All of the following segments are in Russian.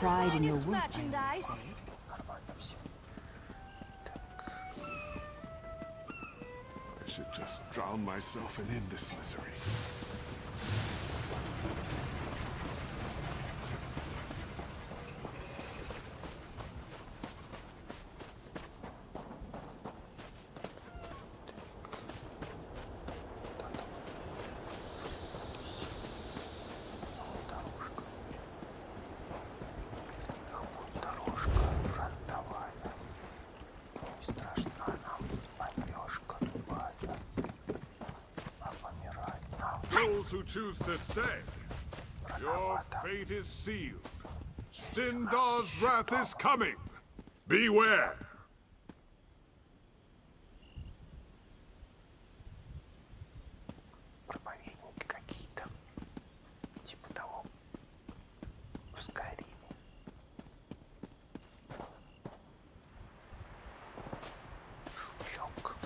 pride in your work, I must say. I should just drown myself in this misery. Those who choose to stay, your fate is sealed. Styndar's wrath is coming. Beware! Проповедники какие-то. Типа того. В Скайриме. Жучок.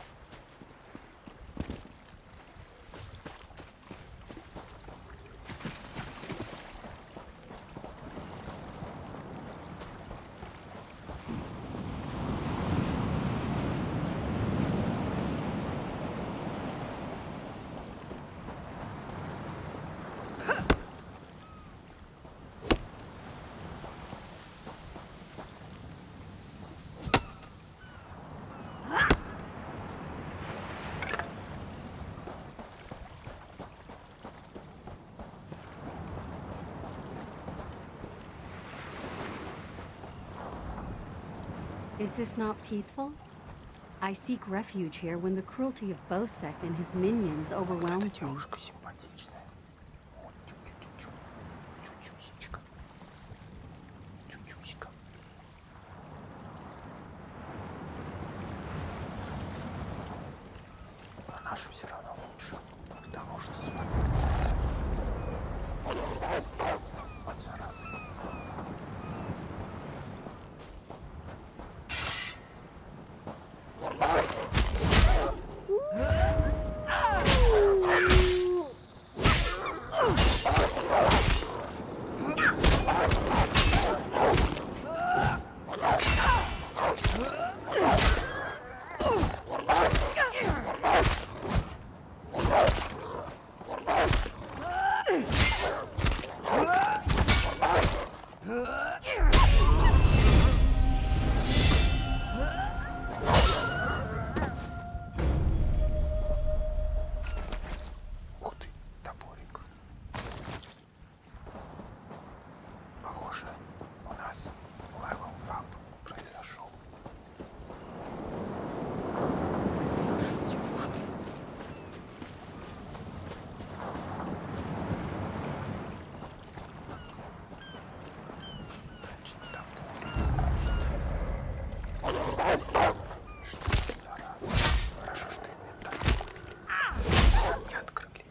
Is this not peaceful? I seek refuge here when the cruelty of Bosek and his minions overwhelms me. Девушка симпатичная. Вот, чу-чу-чу-чу. Чу-чусечка. Чу-чусика. Но наша все равно лучше, потому что с вами. Вот зараза. Ух ты, топорик. Похоже, у нас левел-ап произошел. Наши девушки. Значит, там не значит. Что за зараза? Хорошо, что инвентарь не открыли.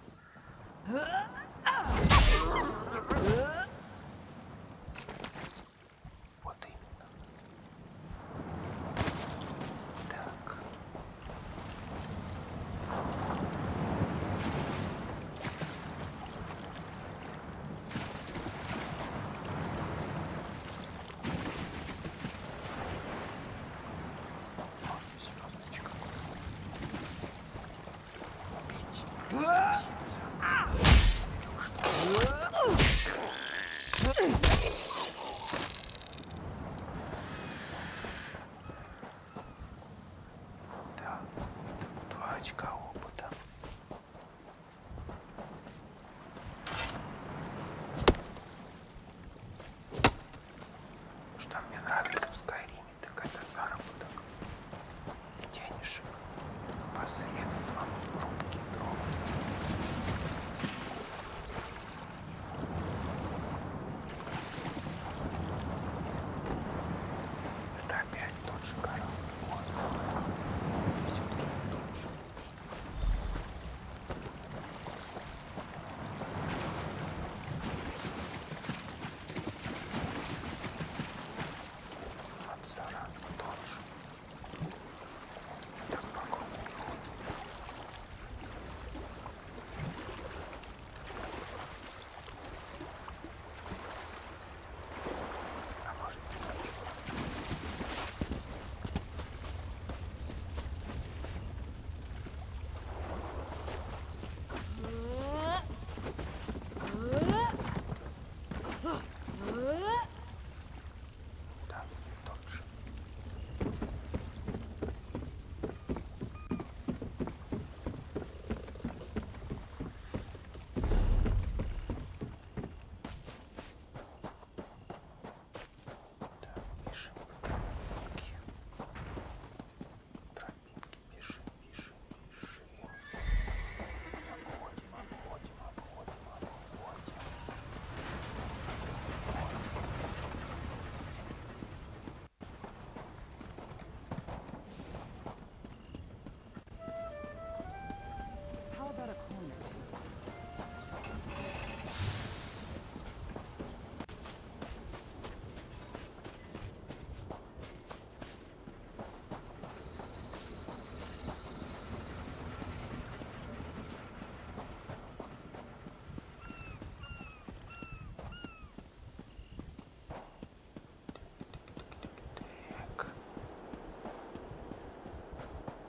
Вот именно. Так. Вот, звездочка. Убить. Разместиться. Или уж там.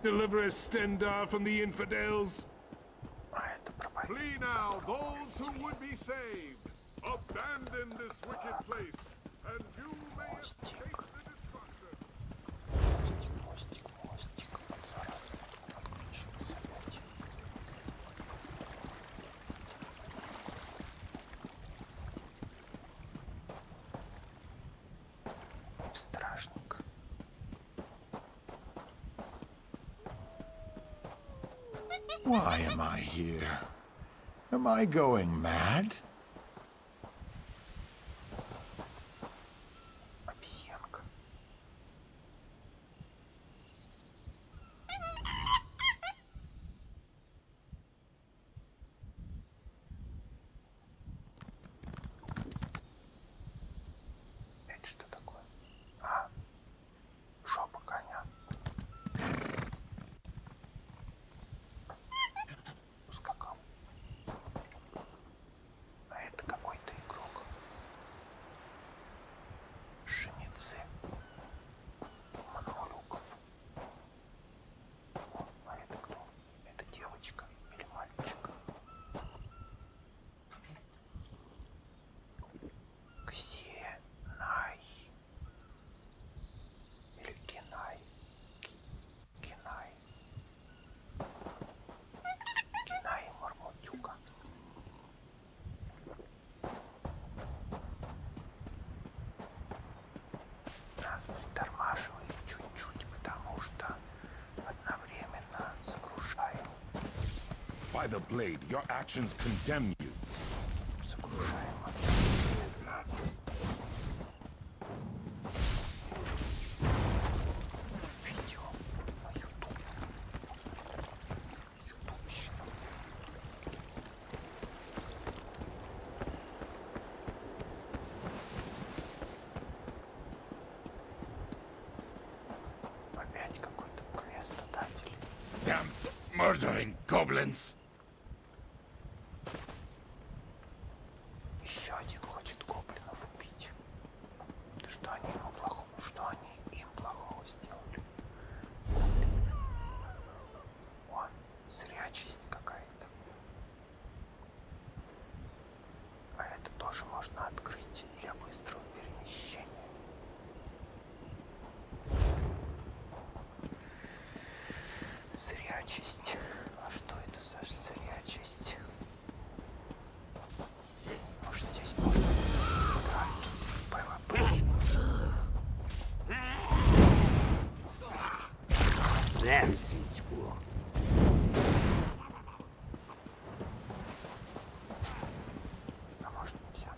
Deliver us, Stendar, from the infidels. А это пропадет. Flee now, those who would be saved. Abandon this wicked place, and you may escape the destruction. Мостик. Вот зараза. Отключился опять. Стражник. Why am I here? Am I going mad? Обезьянка. Это что такое? А, жопа коня. Ускакал. А это какой-то игрок. Шемидзе. Монолюков. О, а это кто? Это девочка или мальчик? Ксенай. Или Кинай. Кинай. Кинай и Мармутюка. Нас притормаживает чуть-чуть, потому что одновременно загружаем. By the blade, your actions condemn you. Загружаем одновременно. Видео на YouTube. Ютубщина. Опять какой-то квестодатель. Damned murdering goblins! Еще один хочет гоблинов убить. Да что они ему плохого, что они им плохого сделали? О, зрячесть какая-то. А это тоже можно открыть для быстрого перемещения. Зрячесть. А что это за зрячесть? Может, здесь можно играть в PvP? А может, нельзя?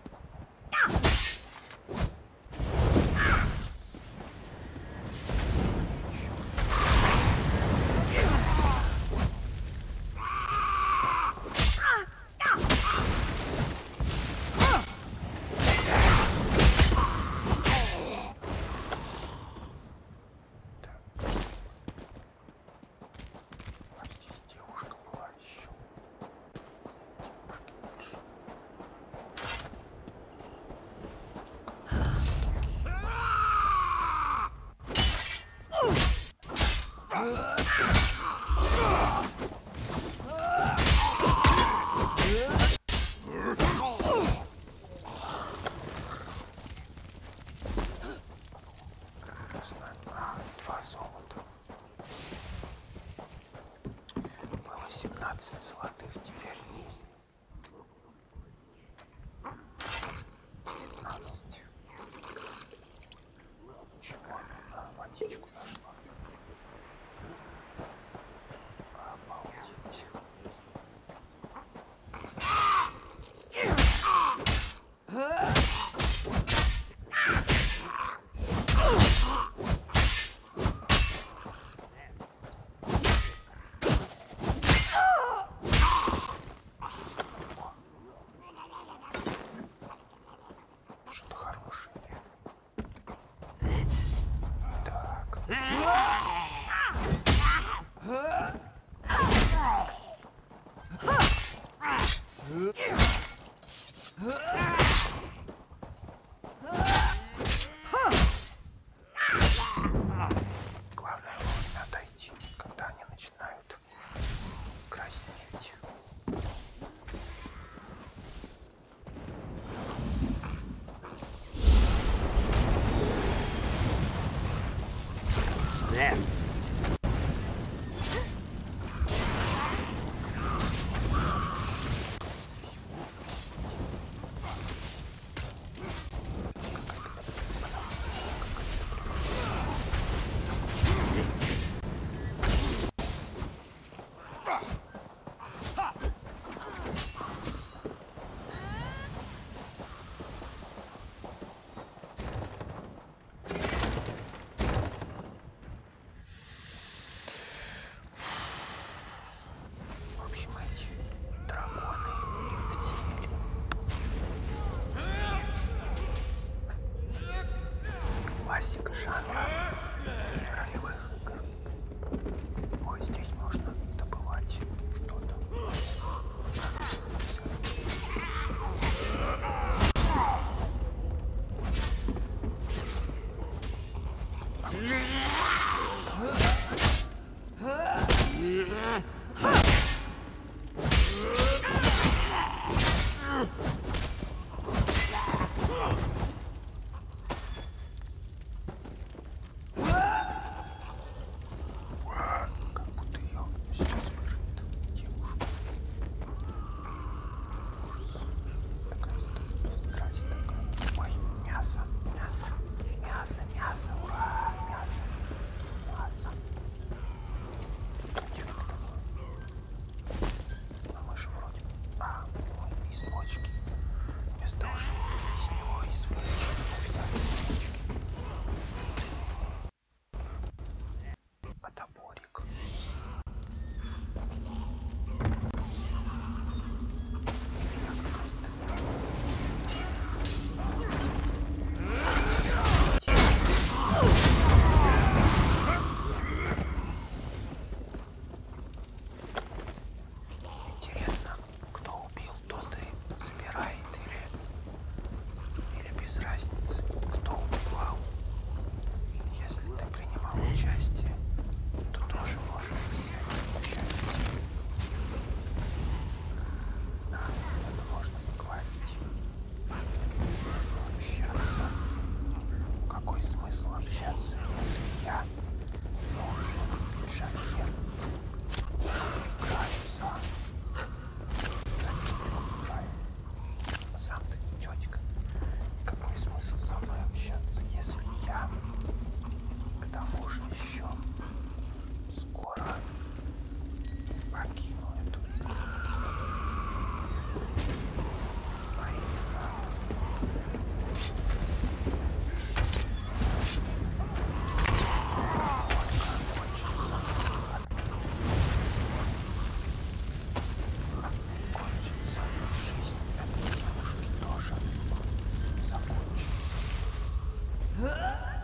А здесь девушка была еще. Девушки больше. Не знаю. А, 2 золота. Было 17 золотых, теперь 15. Чего? А, водичку нашла. Обалдеть. Что-то хорошее. Так. Главное вовремя отойти, когда они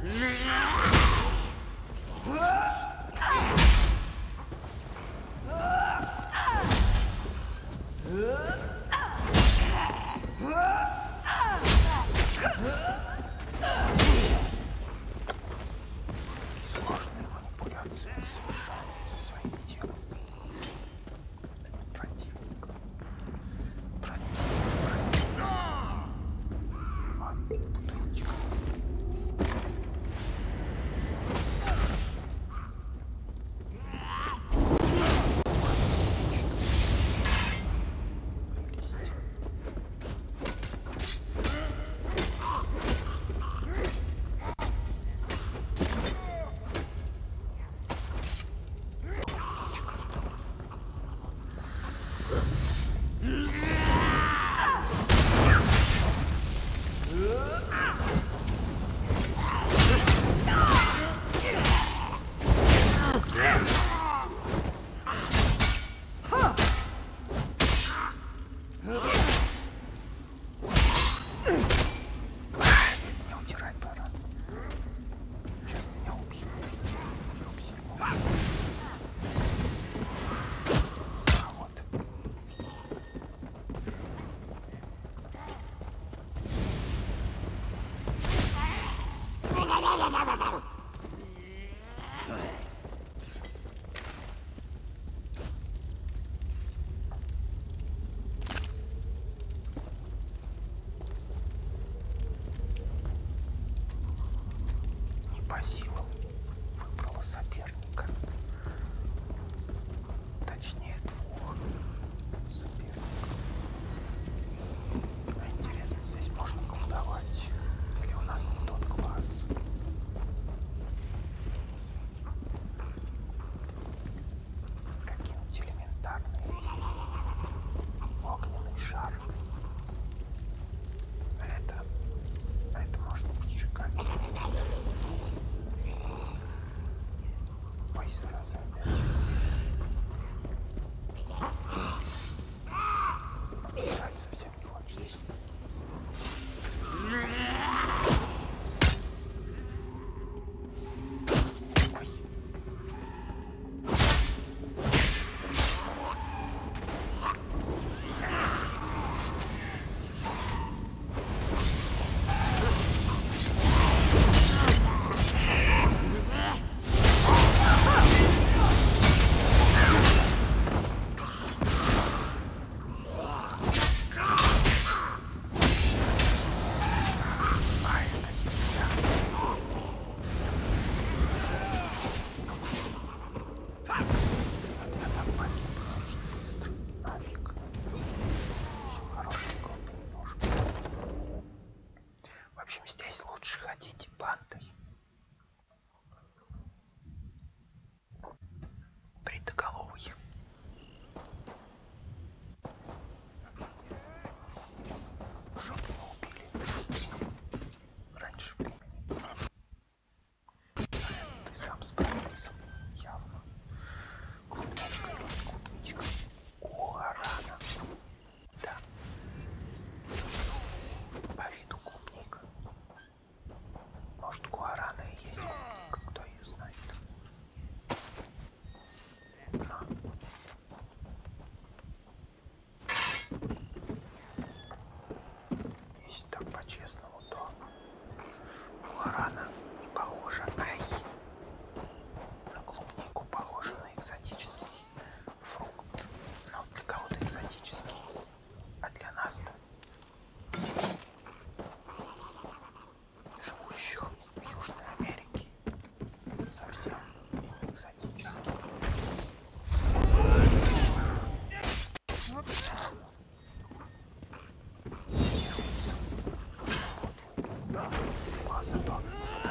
Сложные манипуляции совершает со своим телом противника. Бутылочка. Не утирай, баран. Сейчас меня убьют. А вот. Не по силам выбрала соперника. Точнее, двух соперников. А интересно, здесь можно колдовать? Или у нас не тот класс? Какие-нибудь элементарные действия. Огненный шар. Это можно поджигать. Ой, зараза опять. Играть совсем не хочется. Ой. А это я. Вот я там погиб очень быстро. Нафиг. Все хорошенького понемножку. В общем, здесь лучше ходить бандой. Бритоголовый. Чтоб его убили раньше времени. Ты сам справился. Явно. Клубничка или не клубничка? Гуарана. Да. По виду клубника. Может, гуарана и есть клубника, кто ее знает. Но. Если так по-честному, то гуарана не похожа, на клубнику, похожа на экзотический фрукт. Но для кого-то экзотический, а для нас-то, живущих в Южной Америке, совсем не экзотический. А зато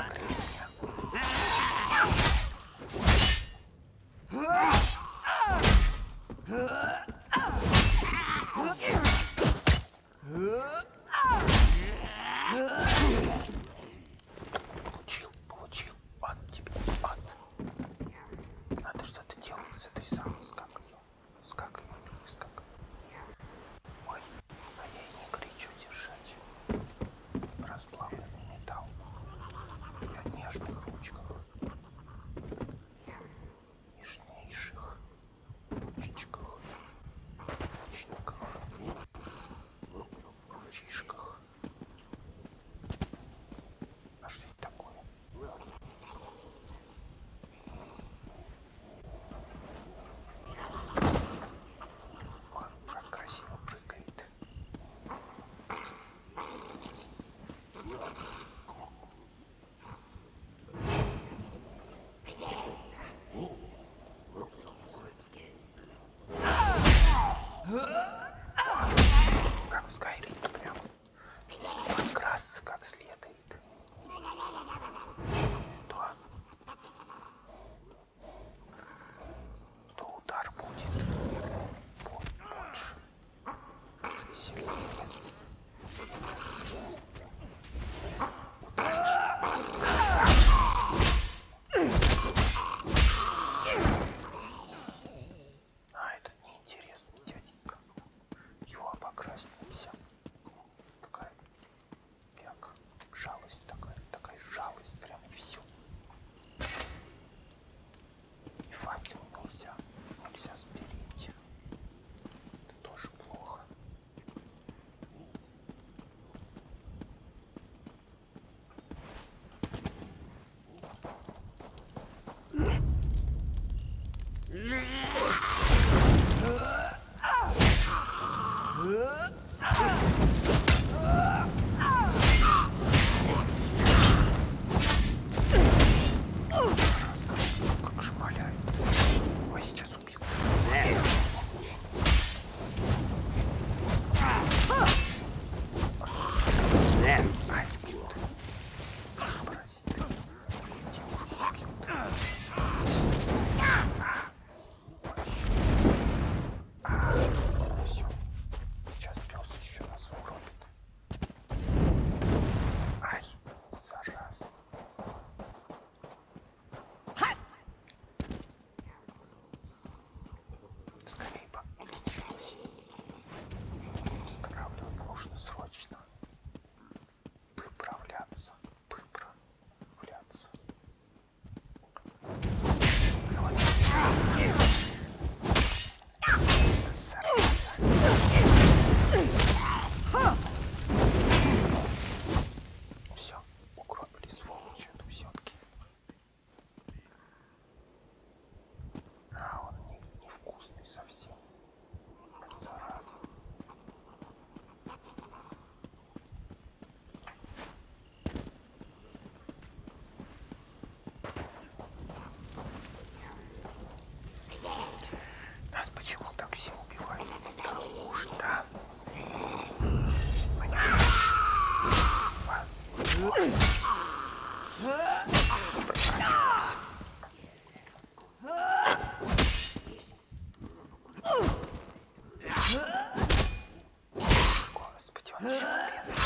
Господи, он еще бедный.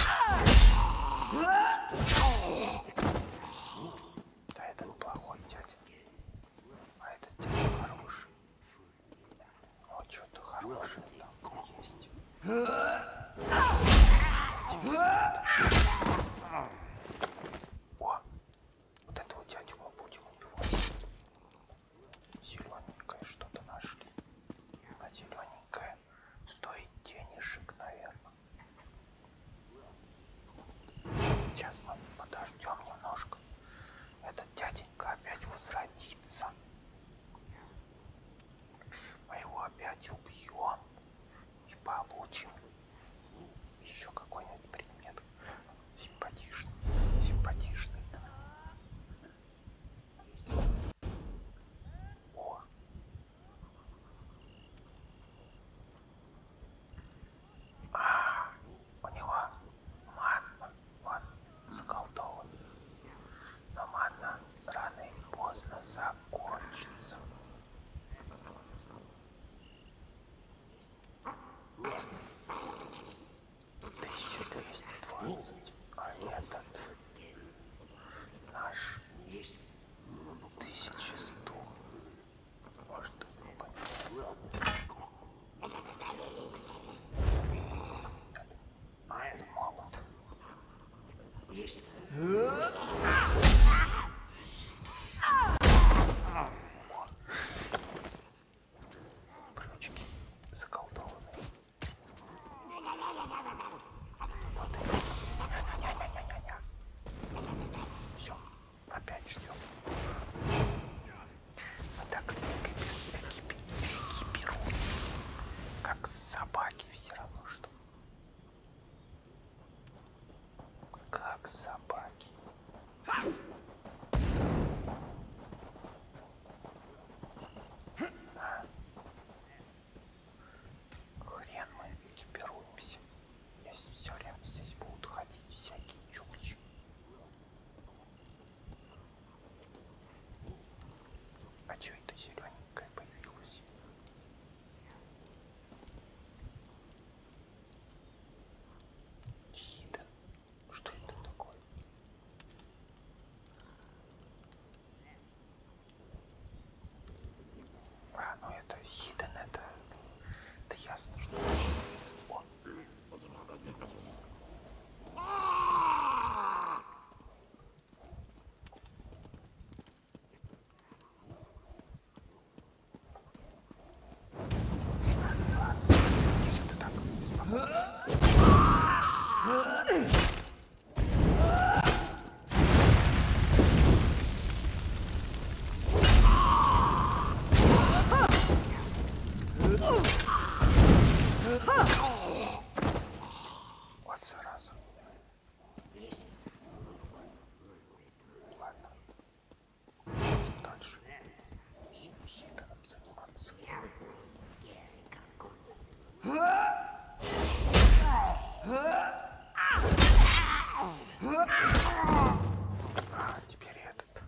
Да, этот плохой дядя. А этот дядя хороший. О, что-то хорошее там есть. О, вот этого дядю мы будем убивать. Зелененькое что-то нашли. А зелененькое стоит денежек, наверное. Сейчас мы подождем немножко. Этот дяденька опять возродится. Мы его опять убьем и получим еще какой-нибудь предмет симпатичный. Симпатичный. О. У него манна, он заколдован. Но манна рано или поздно закончится. Тысяча 220, а этот наш 1100. Может, а это молот. Брючки заколдованные. Вот и ня-ня-ня-ня-ня-ня. Все, опять ждем. Мы так экипируемся, как собаки все равно что. Как собаки. Хрен мы экипируемся, если все время здесь будут ходить всякие чукчи. А что это зелененькое появилось? Хиден. Что это такое? А, ну это Хиден, это ясно, что... О. Что ты так беспокоишься? Вот зараза. Ладно. Дальше. Хитом заниматься. А, теперь этот.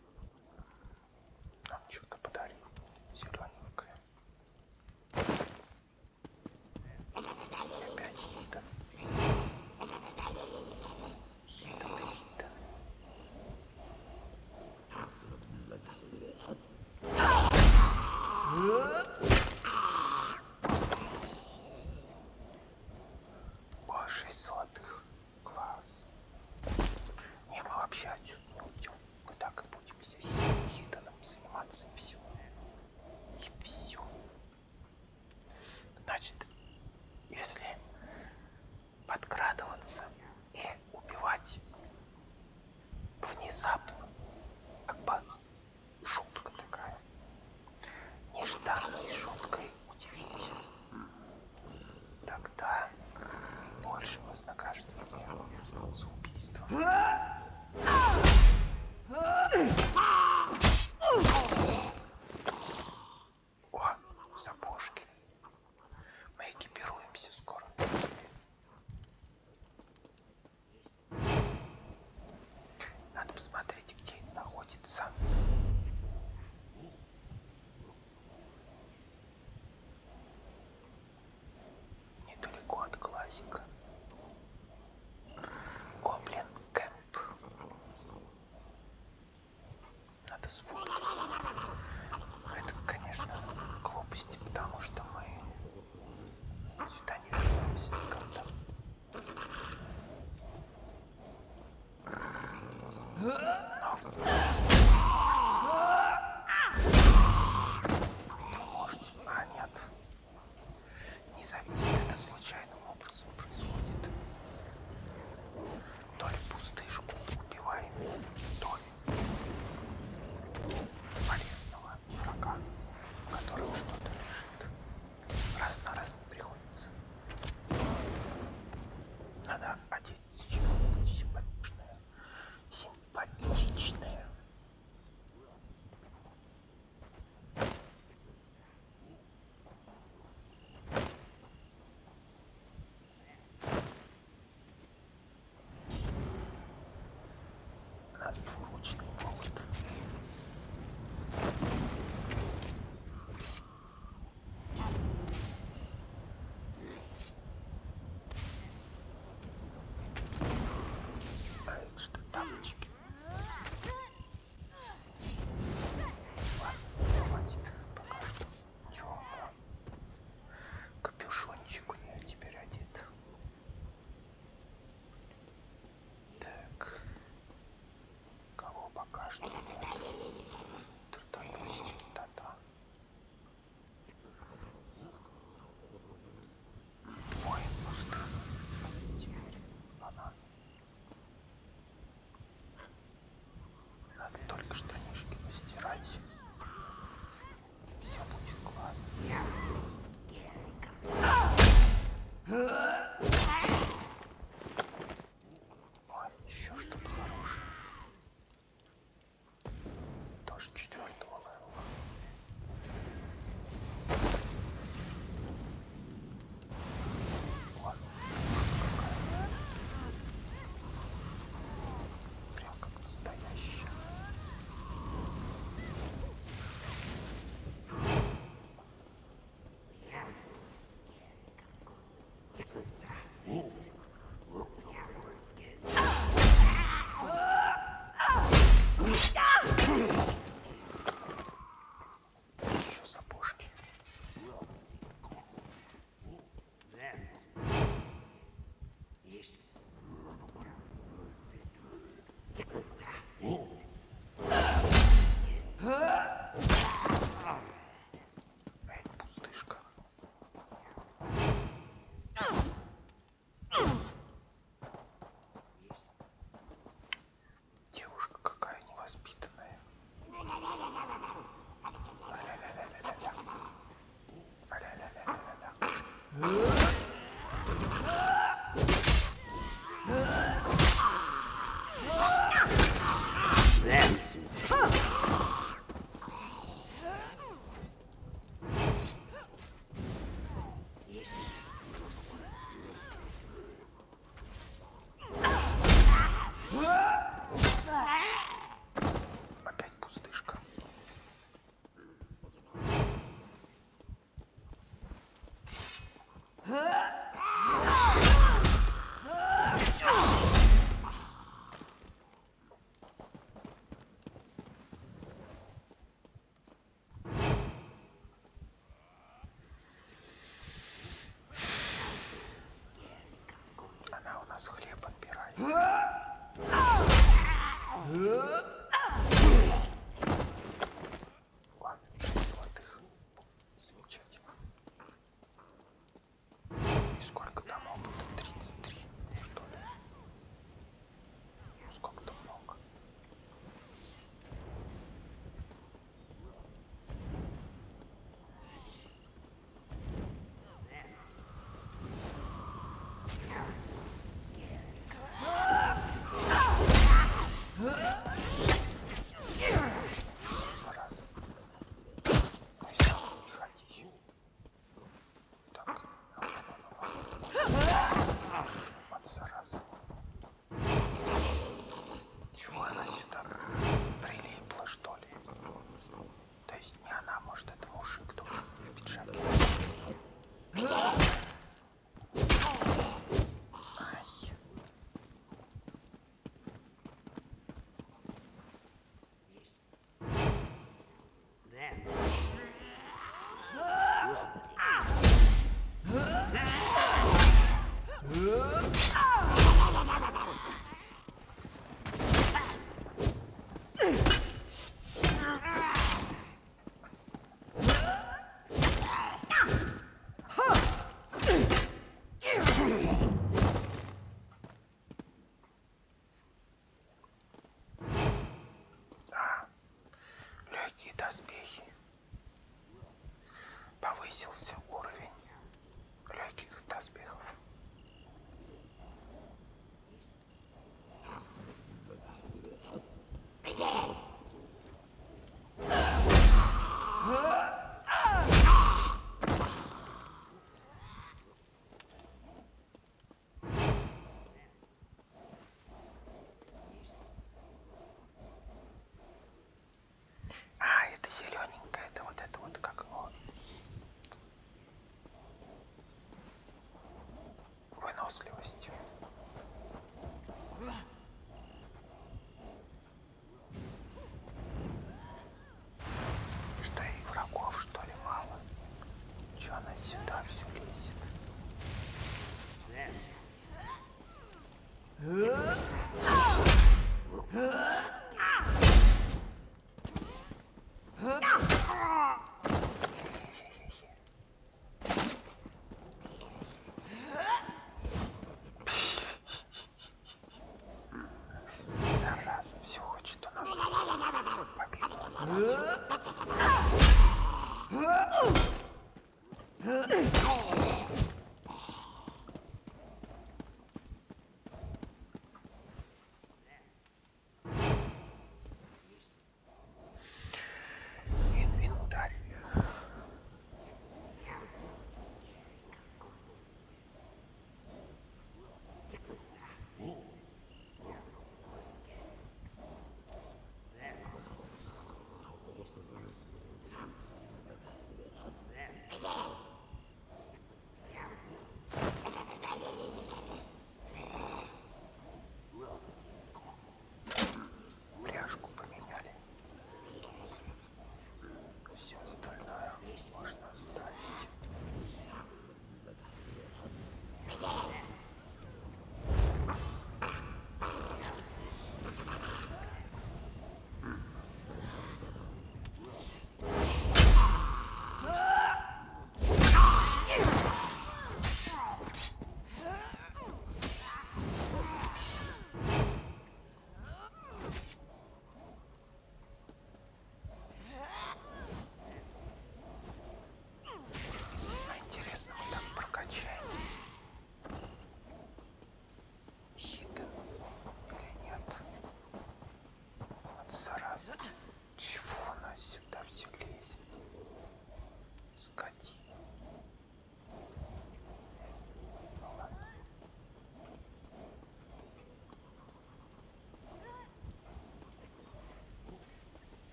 Нам что-то подарил. Зелененькое. Опять хитом. Хитом и хитом. О, 6 золотых. Класс. Не, мы вообще отсюда не уйдем. Мы так и будем здесь хитоном заниматься и все. И все. Значит, если подкрадываться и убивать внезапно, как бы шутка такая, нежданной шуткой удивить, тогда больше вознаграждения за убийство. О, сапожки. Мы экипируемся скоро. можете... А, нет. Независимо, это случайным образом происходит. То ли пустышку убиваем, то ли полезного врага, в котором что-то лежит. Раз на раз не приходится. Надо одеть что-нибудь симпатичное. Симпатичное. У нас двуручный повод. А это что, тапочки? Ладно, хватит пока что. Ничего, капюшончик у нее теперь одет. Так. Кого пока что нет? Трудовик, да-да. Воин пустыни. Теперь она. Надо только штанишки постирать. Все будет классно. Ой, еще что-то хорошее. Тоже 4-го левела. Ладно, какая. Прям как настоящая. Еще сапожки. Эй, пустышка. Девушка какая невоспитанная. Опять пустышка. Она у нас хлеб отбирает. Ладно, 6 золотых. Замечательно. И сколько там опыта? 33, что ли? Ну, сколько-то много.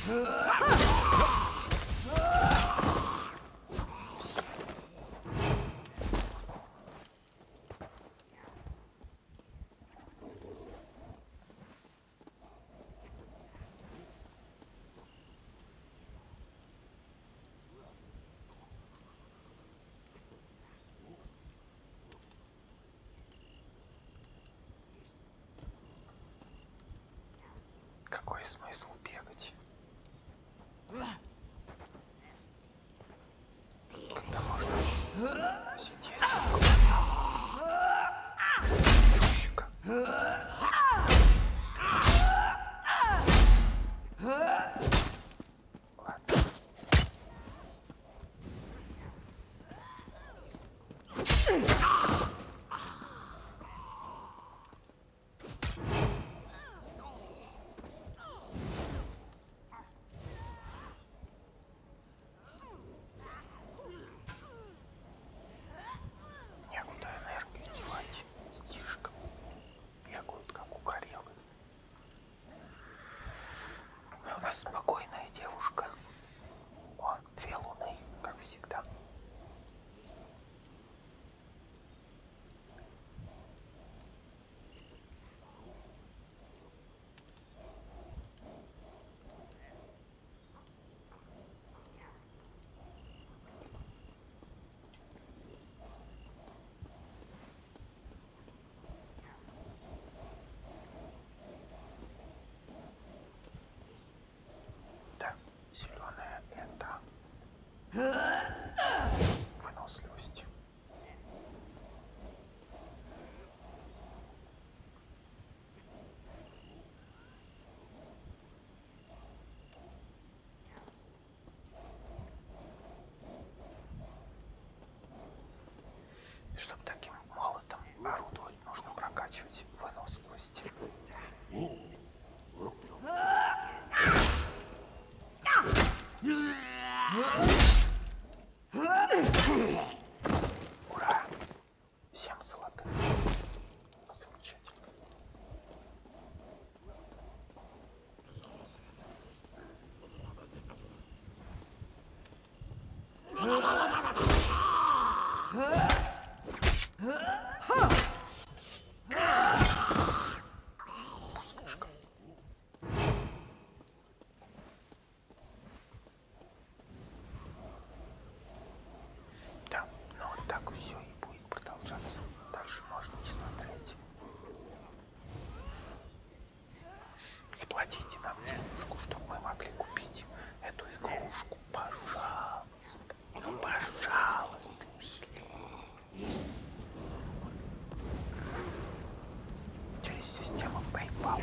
Какой смысл бегать? Когда можно сидеть чучика. Ладно. Некуда энергию девать. Детишкам бегают, как угорелые. У нас спокойная девушка. О, 2 луны, как всегда. Да, зеленая это выносливость. Чтобы таким молотом орудовать, нужно прокачивать выносливость. Ура! 7 золотых. Замечательно. Пустышка. Да, но вот так все и будет продолжаться. Дальше можно не смотреть. Заплатите нам денежку, чтобы мы могли купить эту игрушку. Пожалуйста. Ну, пожалуйста, милый. Через систему PayPal.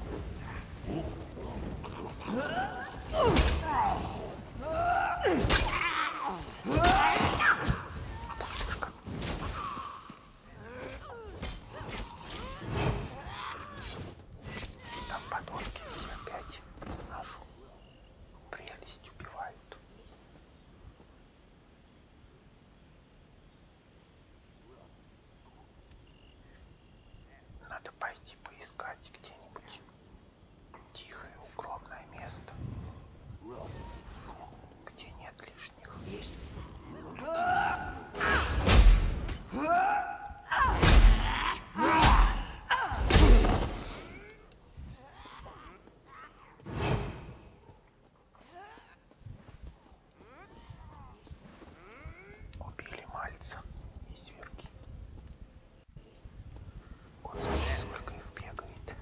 Пустышка. Там подонки опять нашу прелесть убивают. Надо пойти поискать где-нибудь тихое, укромное место, где нет лишних. Убили мальца и зверки. Господи, сколько их бегает.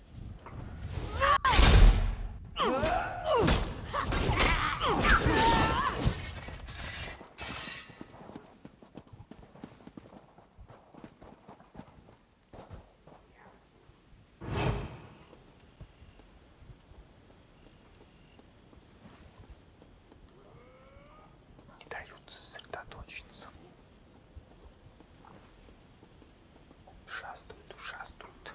Не дают сосредоточиться. Шастают, шастают.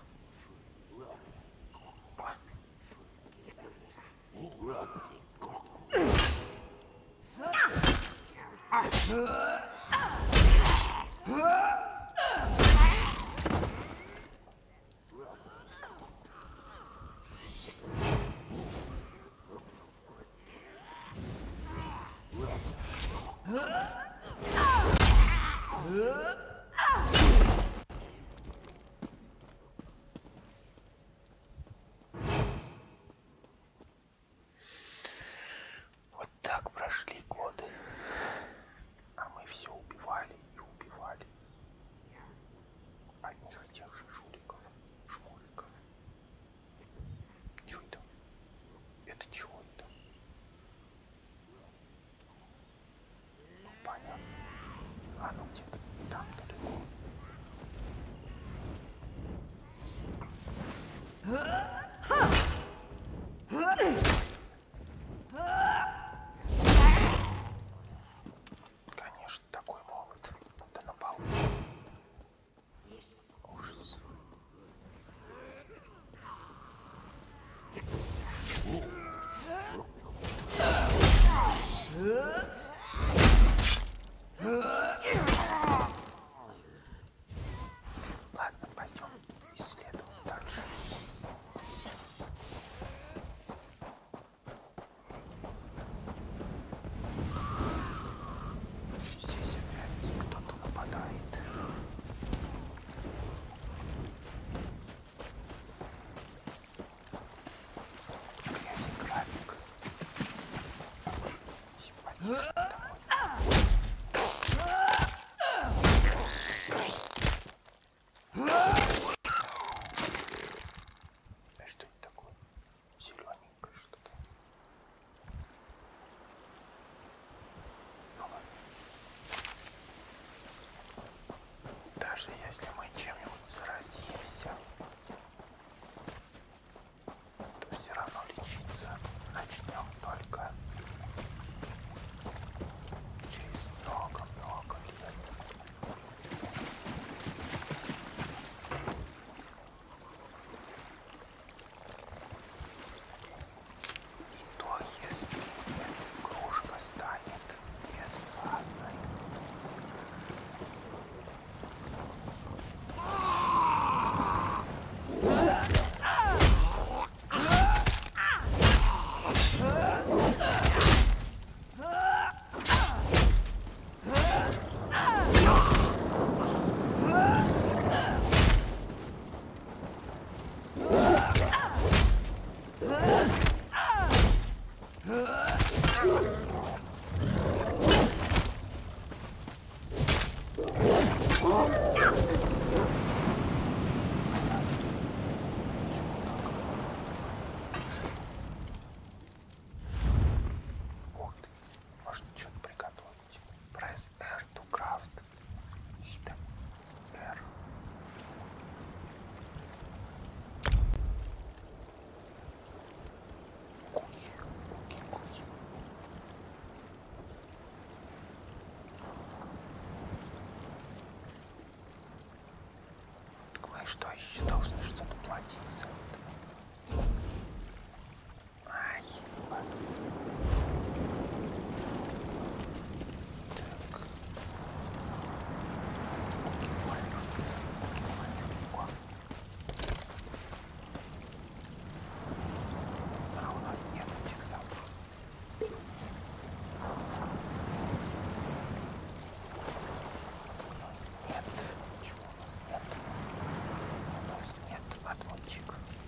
Вот так прошли годы, а мы все убивали и убивали одних и тех же жуликов, шмуликов. Чё это? Это чего это? Ну понятно. Оно где-то там далеко. Конечно, такой молот. Да на полу. Ужас. Ладно, пойдем исследовать дальше. Здесь опять кто-то нападает. Грязь и график. Симпатичный такой. А что это такое? Зелененькое что-то. Ну ладно. Даже если мы чем-нибудь заразимся, то все равно лечиться начнем только через много-много лет. И то, если эта кружка станет бесплатной. Ух ты, может что-то приготовить. Press R to craft. Hit R. Куки. Так мы что, еще должны что-то платить за это? Ай, ладно. Так. Куки-файр. О. А у нас нет этих запахов. У нас нет. Чего у нас нет? У нас нет отмычек.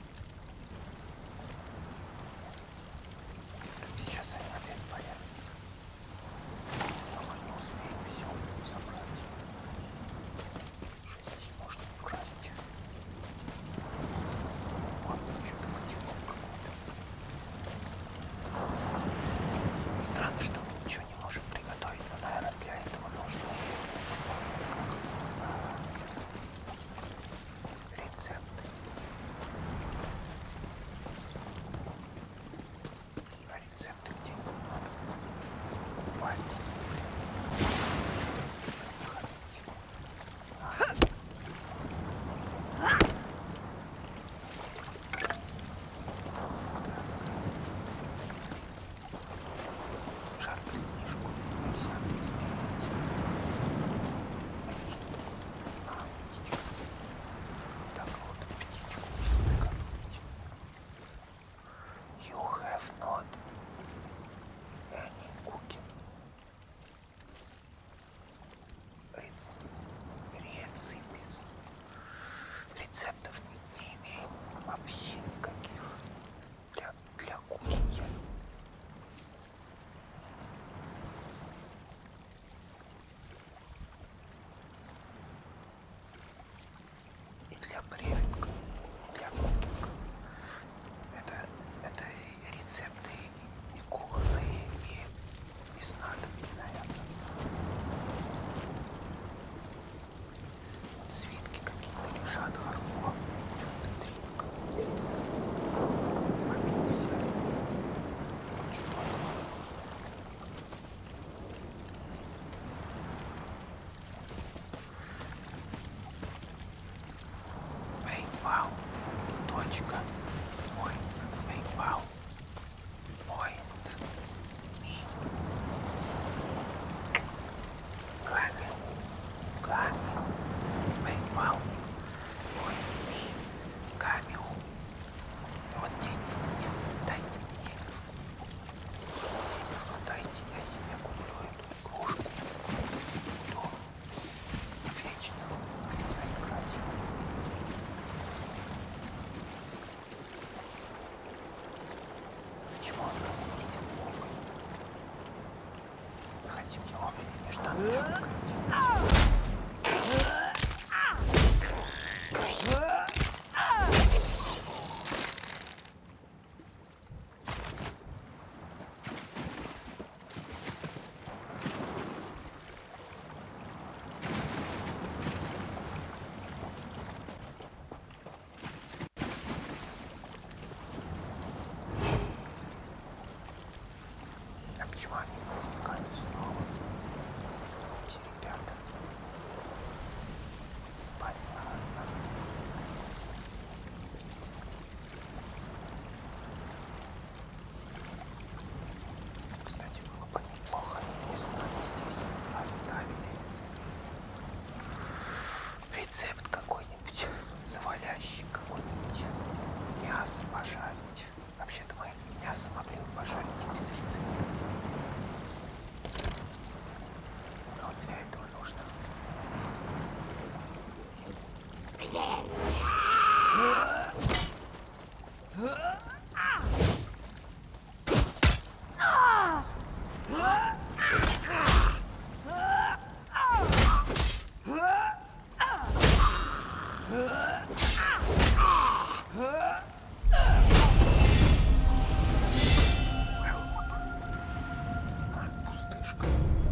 Пустышка.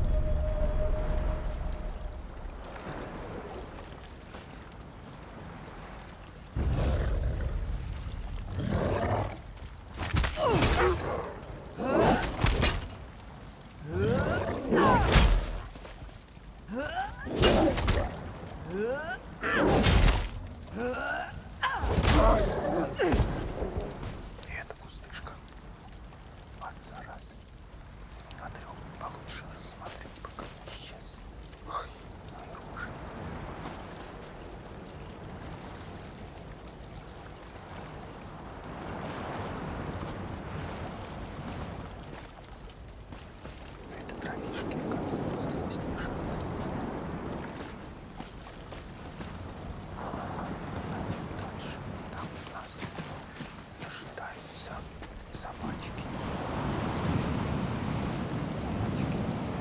И это пустышка. Вот зараза. Надо его получше рассмотреть, пока не исчез. Ой, оружие. Это травишки, оказывается, здесь лежат. Дальше. Там нас ожидают собачки. Собачки.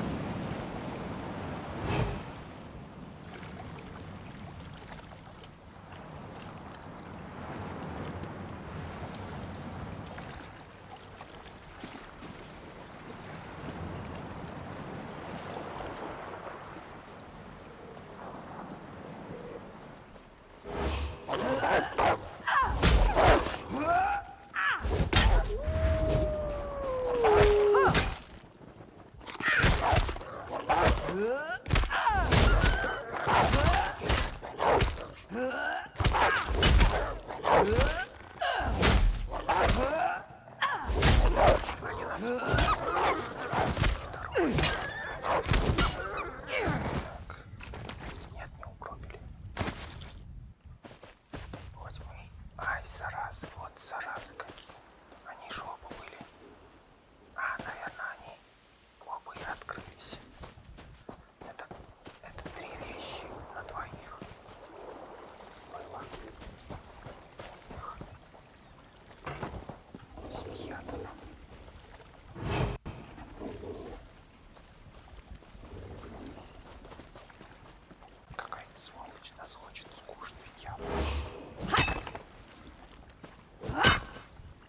Они нас второй. Так. Нет, не угробили. Хоть мы... Ай, заразы, вот заразы какие. Они же оба были. А, наверное, они оба и открылись. Это три вещи на двоих. Было. Семья-то нам. Какая-то сволочь нас хочет скушать, ведь я.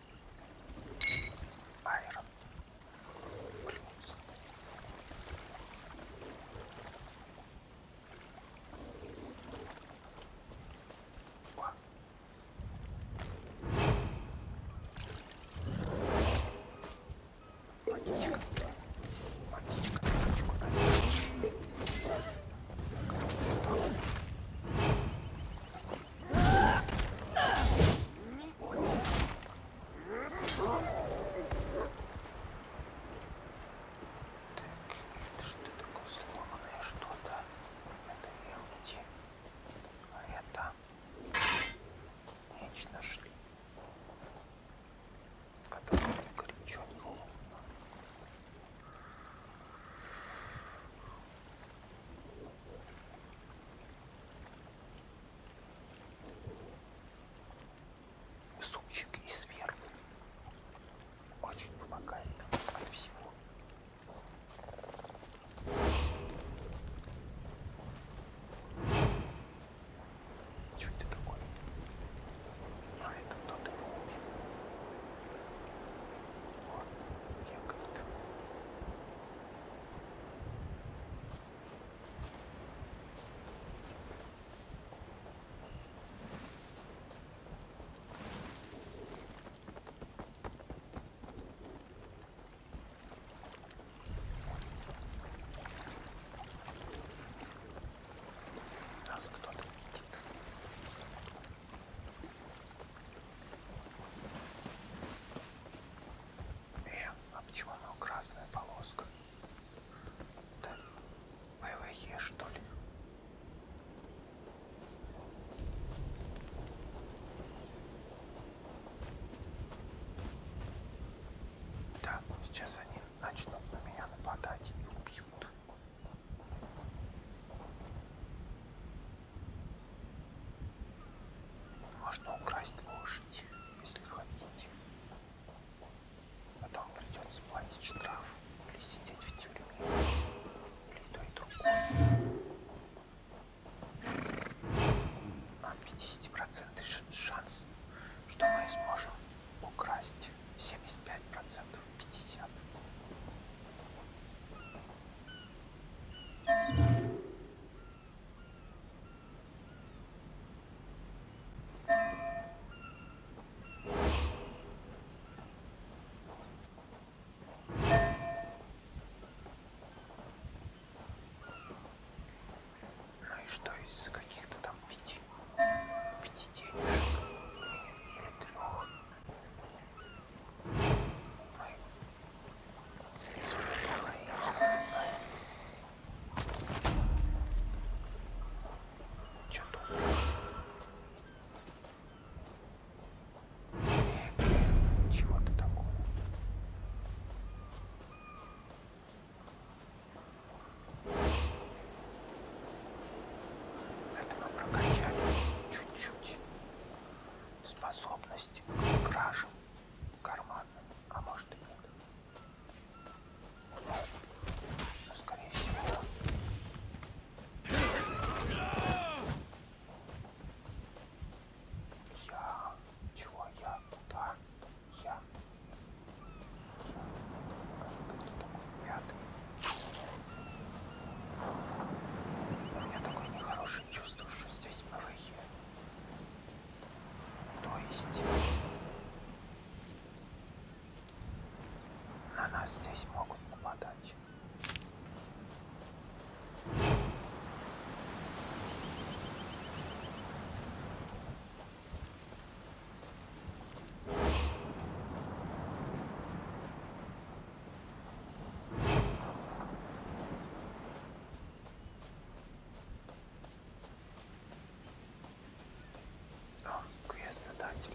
способность к кражам карманным, а может и нет. Ну, скорее всего, да. Чего я? Куда? Я. Кто такой пятый? У меня такое нехорошее чувство, что здесь ПВЕ. То есть на нас здесь могут нападать. О, квестодатель.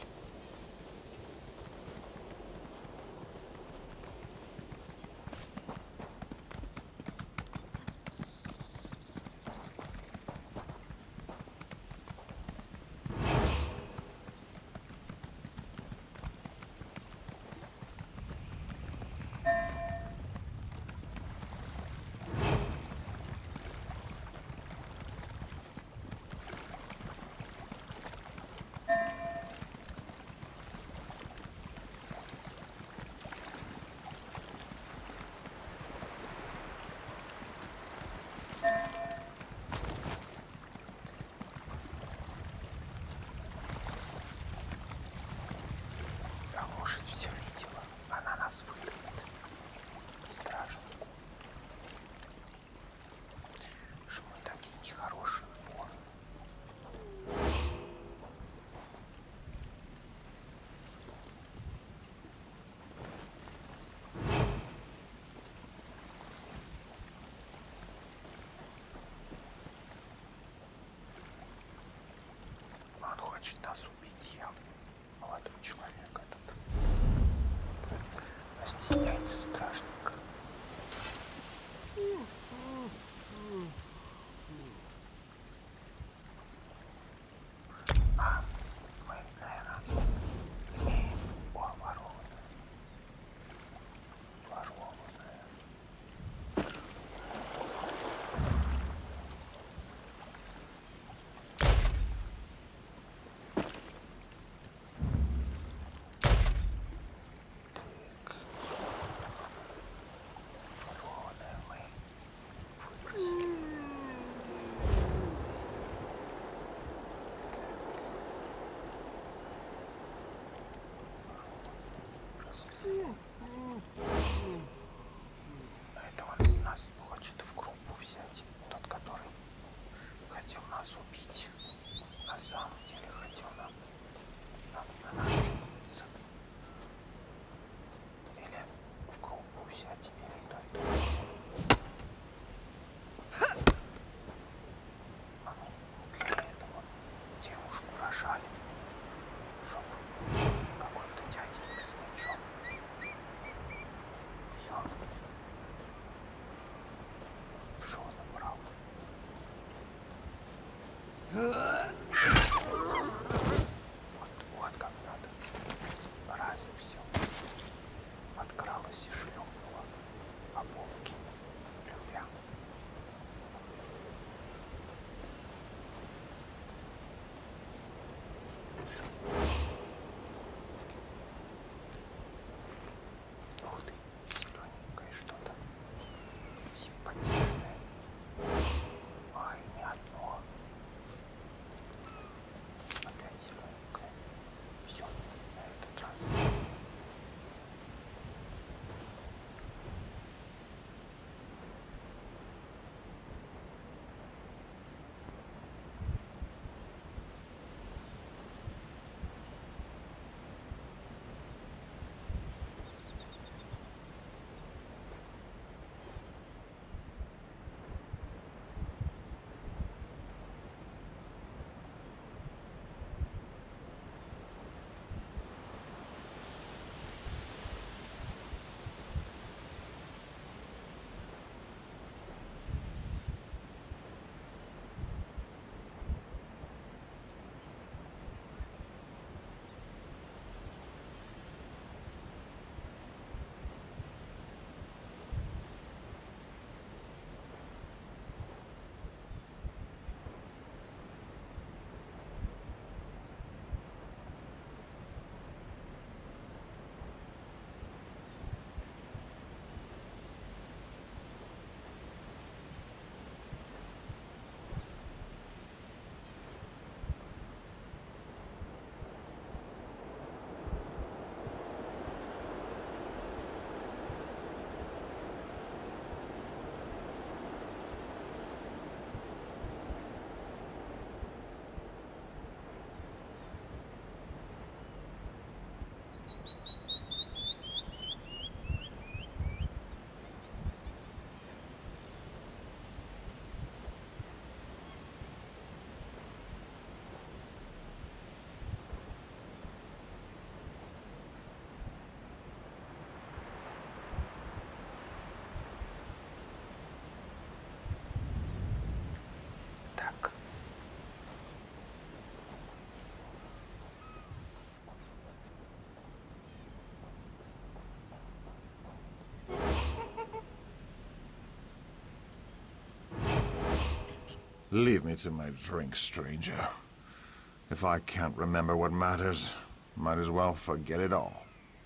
Leave me to my drink, stranger. If I can't remember what matters, might as well forget it all.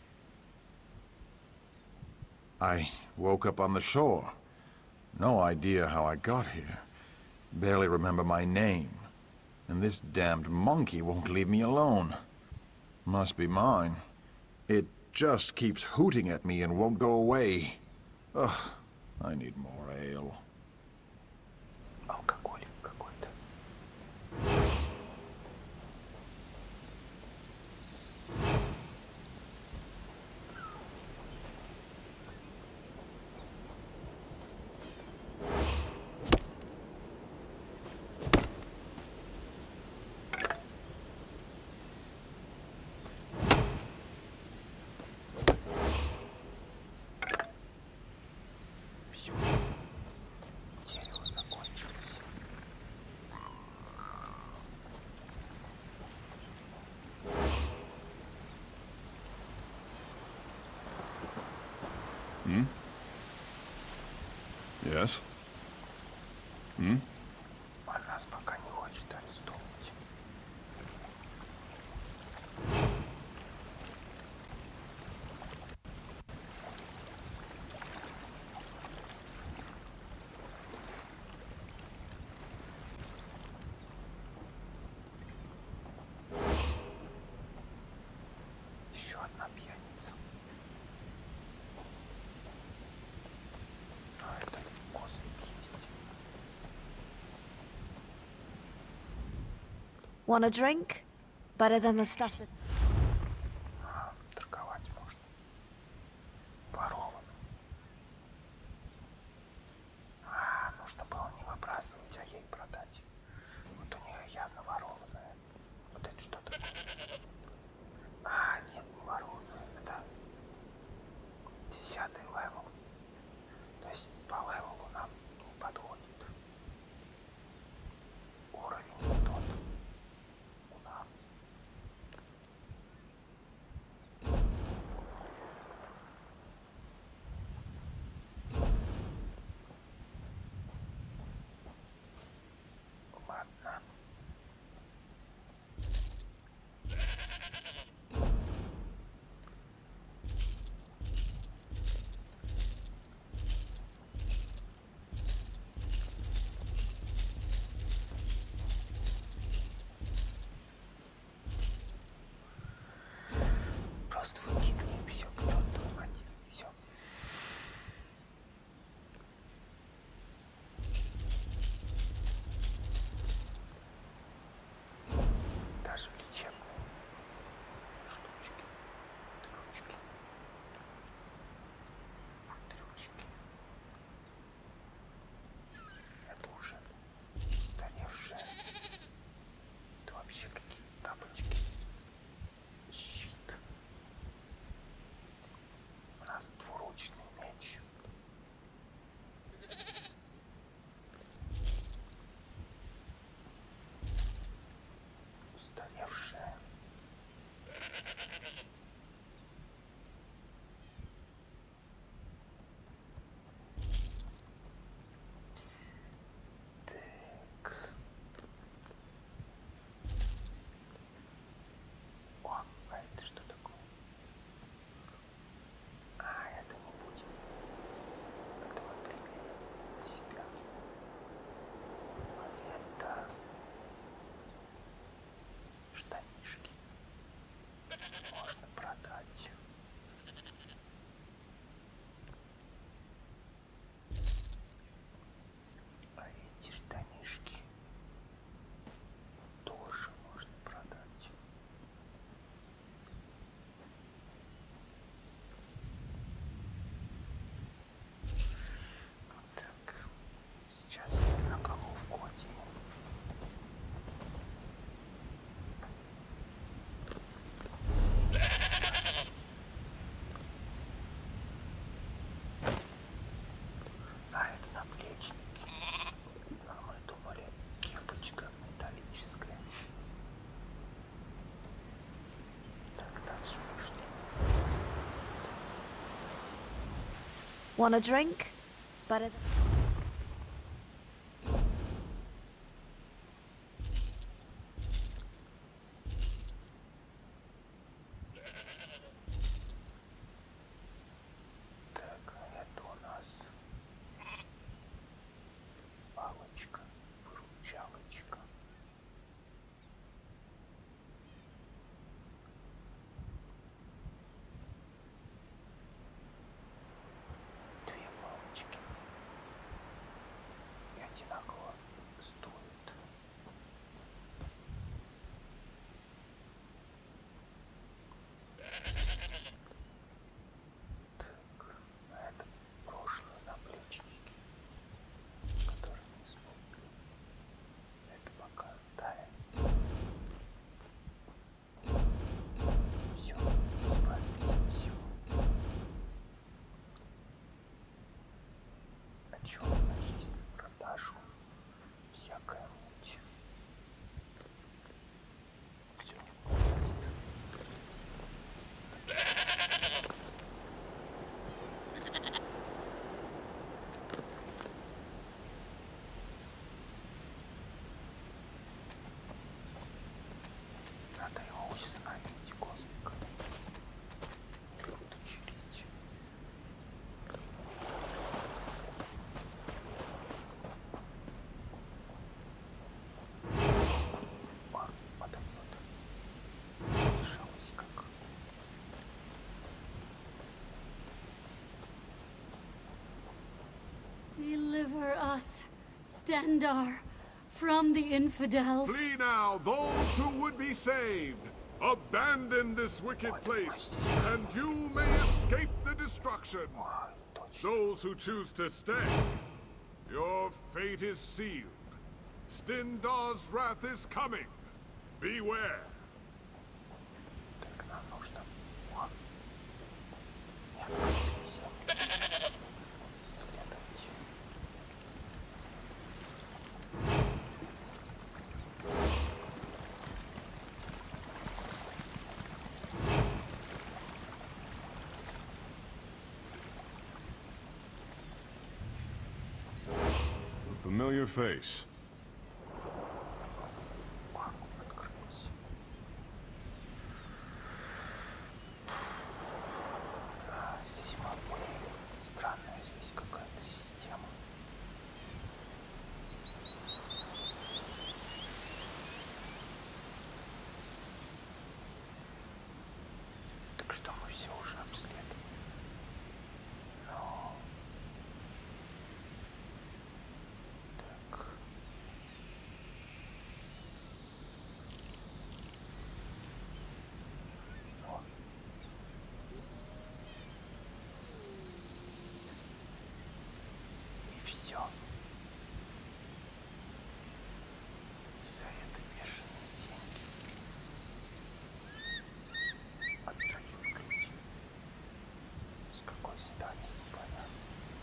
I woke up on the shore. No idea how I got here. Barely remember my name. And this damned monkey won't leave me alone. Must be mine. It just keeps hooting at me and won't go away. Ugh, I need more ale. Алкоголик какой-то. Все. Дерево закончилось. Yes? А нас пока не хочет арестовывать. Еще одна пьяница. А это козырь есть. Want a drink? Better than the stuff that... Торговать можно. Ворованным. Нужно было не выбрасывать, а ей продать. Вот у нее явно ворованное. Вот это что такое? Нет, не ворованное. Это 10-й левел. То есть по левелу нам не подходит. Уровень не тот. У нас. Ладно. Просто выкидываем все к чертовой матери. Все. Даже лечебные штучки, трючки, трючки. Это уже устаревшее. Это вообще какие тапочки. Щит. У нас двуручный меч. Устаревшая. Так. О, а это что такое? Это не будем. Это мы примерим на себя. А это штанишки. Можно продать. А эти штанишки тоже можно продать. Так, сейчас на головку оденем. Это наплечники. А мы думали, кепочка металлическая. Так, дальше пошли. Want a drink? Better than... Stendarr from the infidels. Flee now, those who would be saved. Abandon this wicked place, and you may escape the destruction. Those who choose to stay, your fate is sealed. Stendarr's wrath is coming. Beware. Так, нам нужно... Вот. Необходимо исследовать. A familiar face. Открылось. Здесь мы были. Странная здесь какая-то система. Так что мы все уже обследовали. Но... Так... Вот. И все. За это бешеные деньги. От таких ключей. С какой стати, непонятно.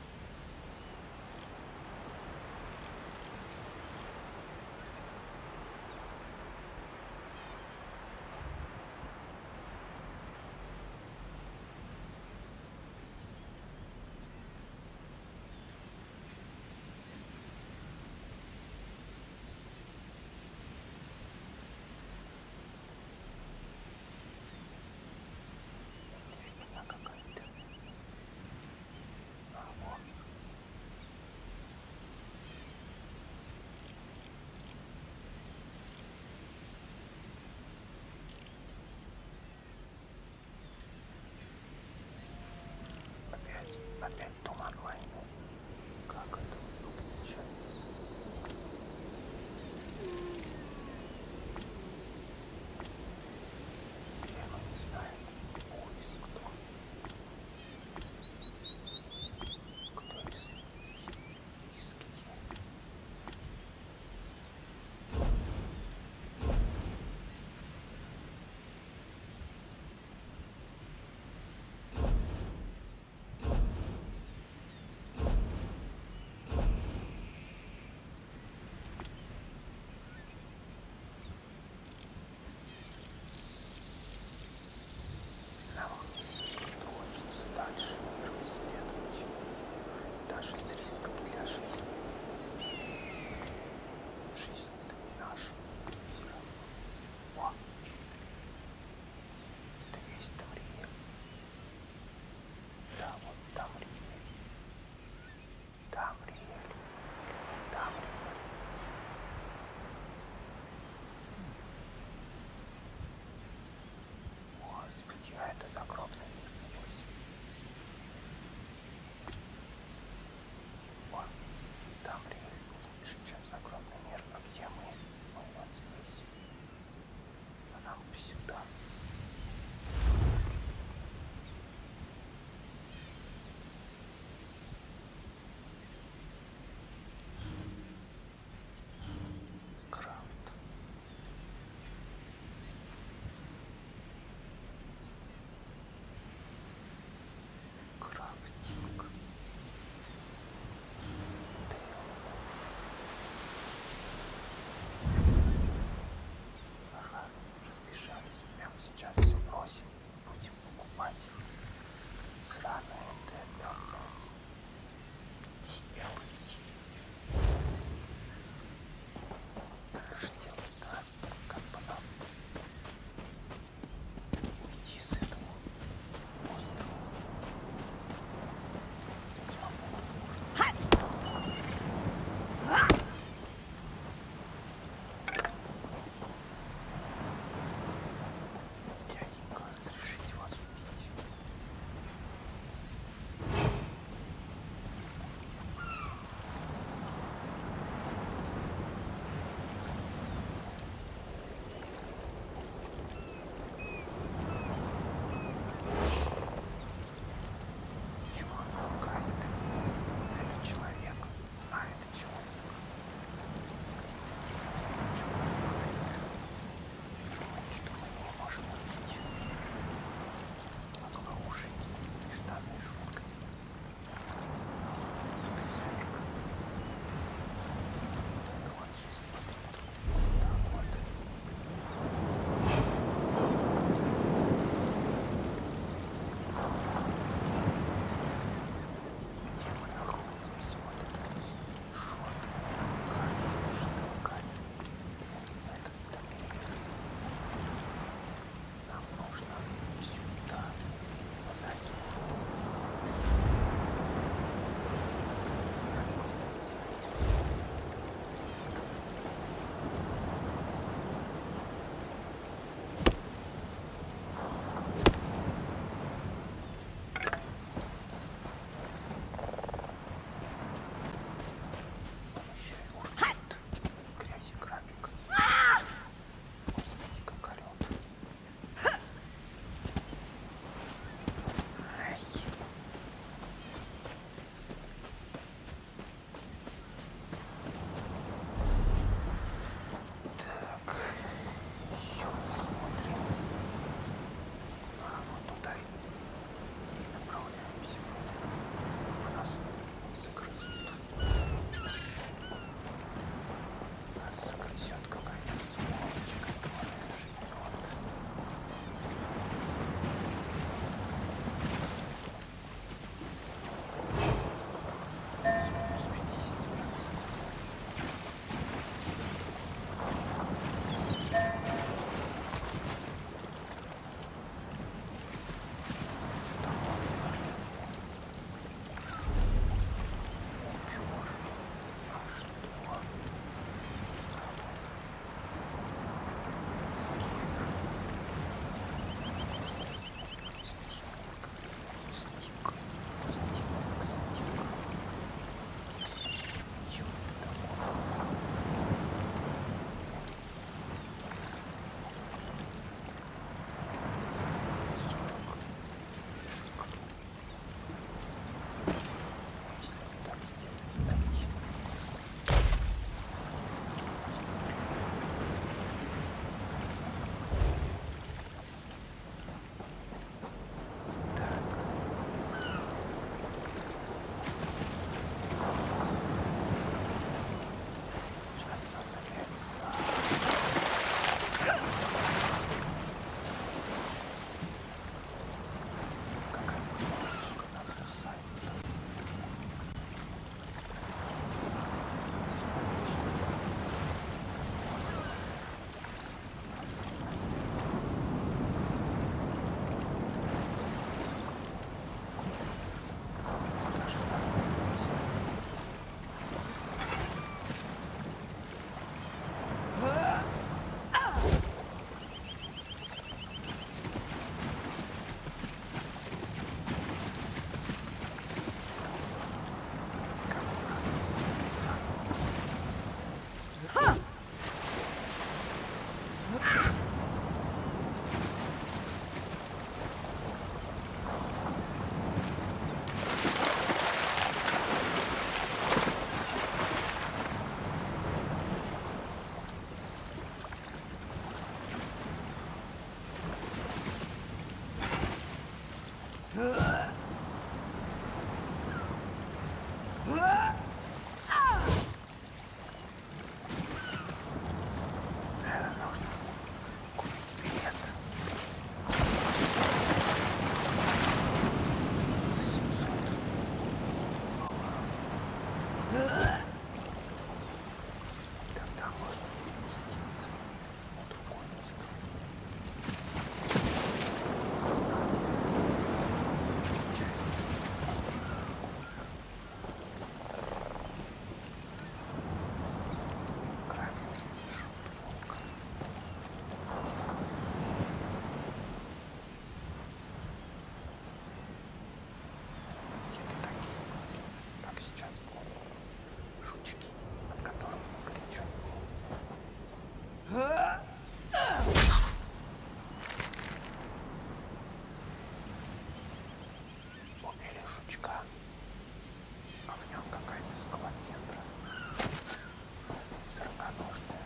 Фигня какая-то. А вот. Опять туман войны. Как это получается? Я не знаю. Поиск кто? Кто из где? Нам как-то хочется дальше мир исследовать, даже с риском для жизни. Жизнь-то не наша. Всё равно. О! Это есть Тамриэль. Да, вот Тамриэль. Тамриэль. Тамриэль. Господи, а это загробный мир, небось. О, Тамриэль лучше, чем загробный мир. А где мы? Мы вот здесь. А нам сюда. Крафт. Нужно купить билет. Тогда можно переместиться на другое место. Где-то такие, как сейчас помню, жучки, от которых мне горячо не было. Убили жучка, а в нем какая-то скалопендра. Сороконожная.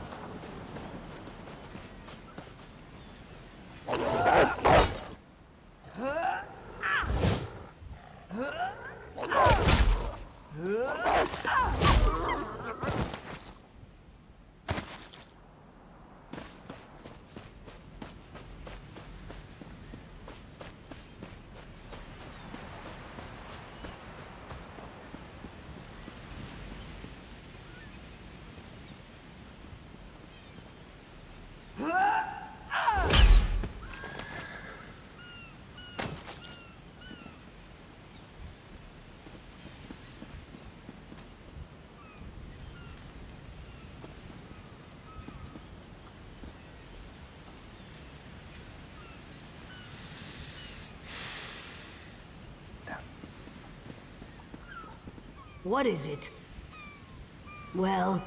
What is it? Well...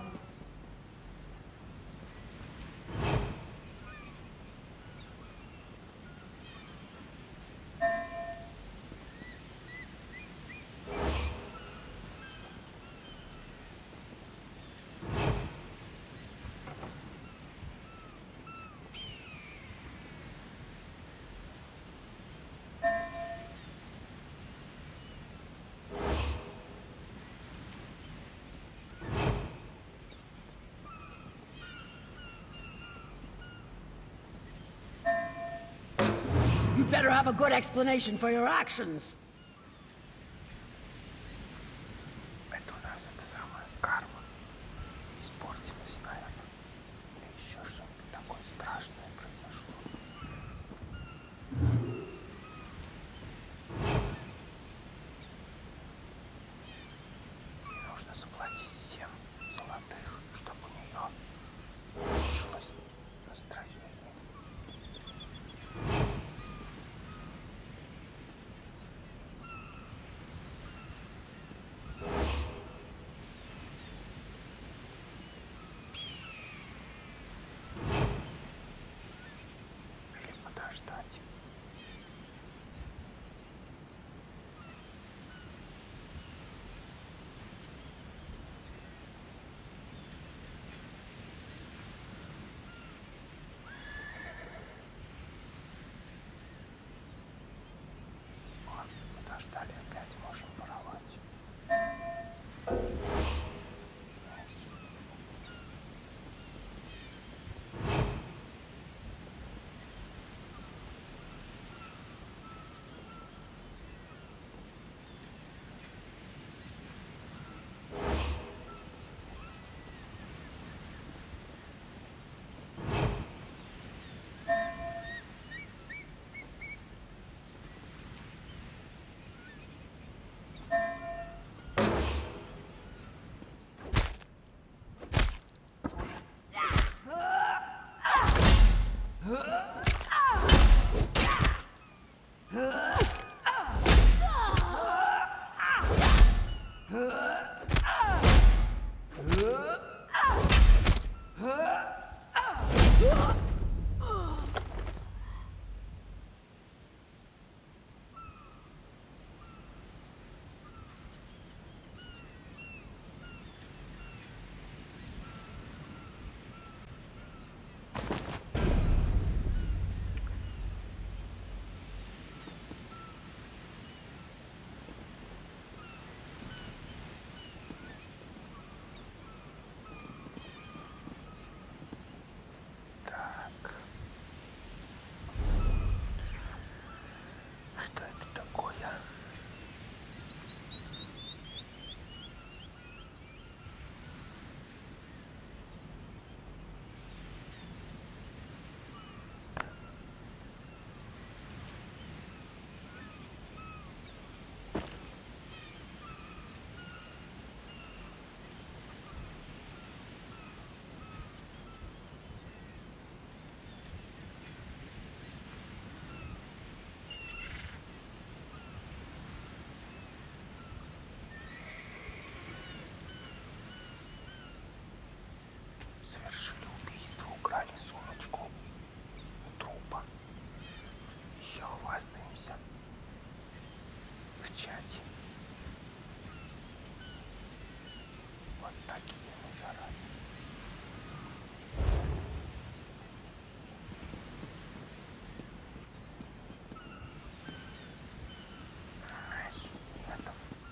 You better have a good explanation for your actions. Это у нас это самая карма. Испортилась, наверное. Или еще что-нибудь такое страшное произошло. Ей нужно заплатить 7 золотых, чтобы у нее улучшилось настроение. Или подождать. общаемся в чате. Вот такие мы заразы. Это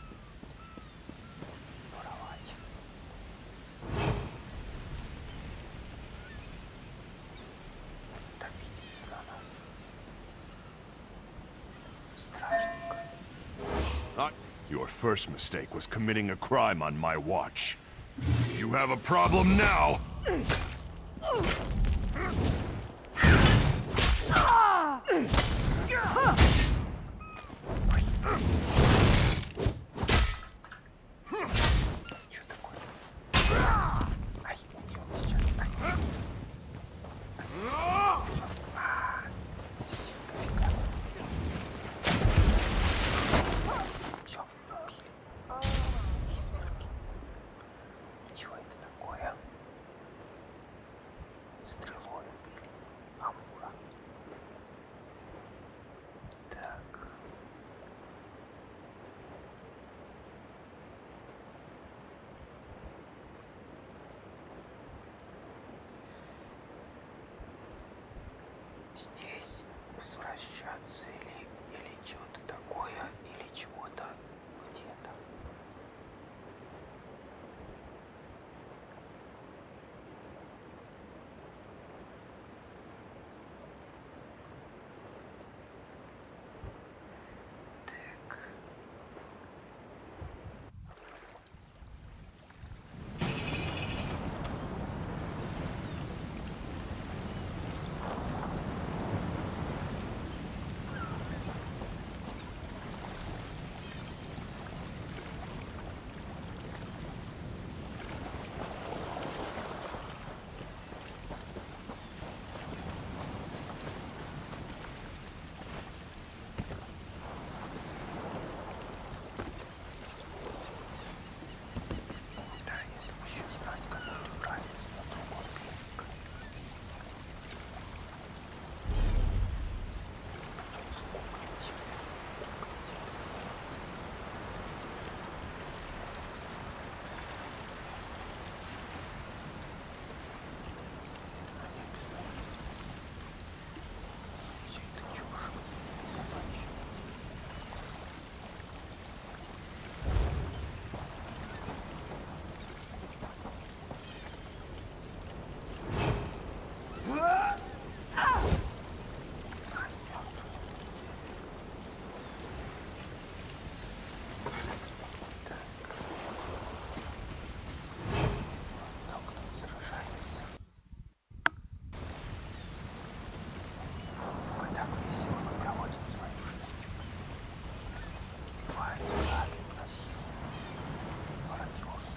воровать. Обидеться на нас. Стражник. Your first mistake was committing a crime on my watch. You have a problem now! Что такое? Ай, убьем сейчас. Ай. Дофига. Все, убили. Изверги. Ничего это такое? Стрелой убили. Амура. Так. Здесь возвращаться или что-то такое, или чего-то где-то. Так. Да, если бы еще знать, как переправиться на другой берег. Придется гуглить. Не обязательно. Все это чушь собачья. Кто сражается? Мы так весело проводим свою жизнь. Убиваем, грабим, насилуем, мародерствуем.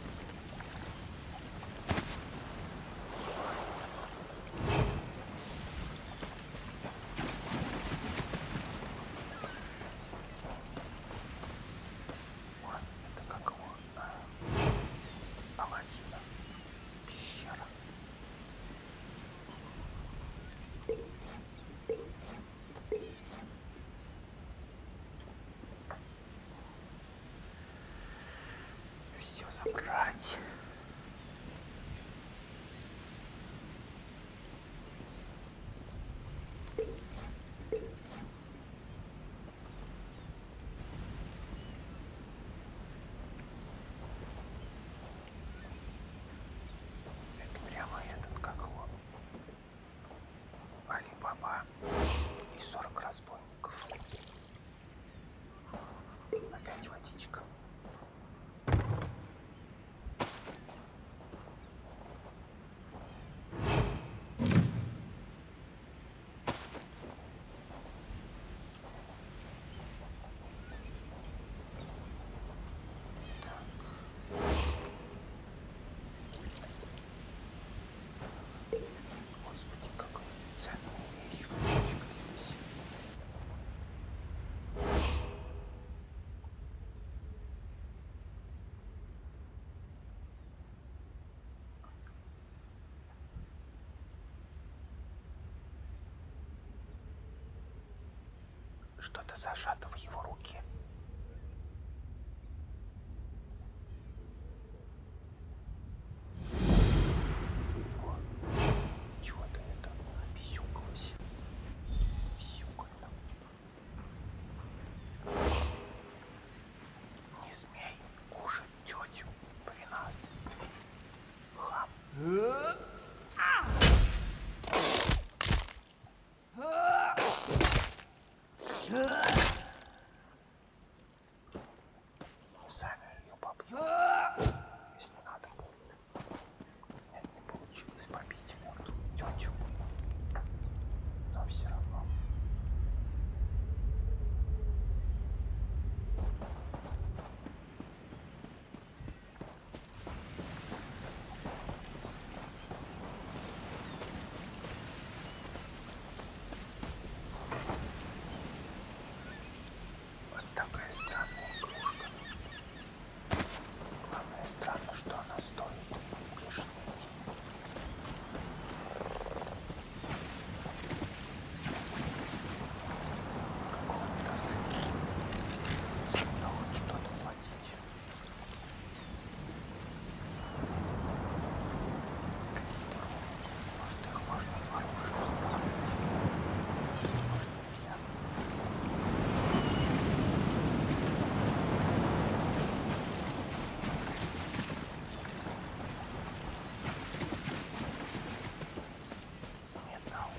Вот, это как его Аладдина. Пещера. Все забрать. Это прямо этот, как его, Али-Баба и 40 разбойников. Опять водичка. что-то зажато в его руке. Чего-то это обесюкалось. Обесюкано. Не смей кушать тетю при нас. Хам. Сами ее побьют, если надо будет. Нет, не получилось побить мертвую тетю. Но все равно. Вот такая странная игрушка. Главное, странно, что она стоит бешеные деньги. Какого-то сына. Нужно хоть что-то платить. Какие-то руки. Может, их можно в оружие вставить. Может, нельзя. Нет, дал.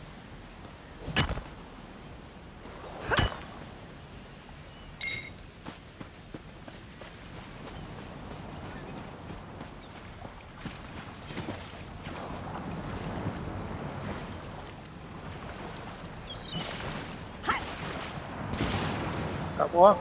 Кого?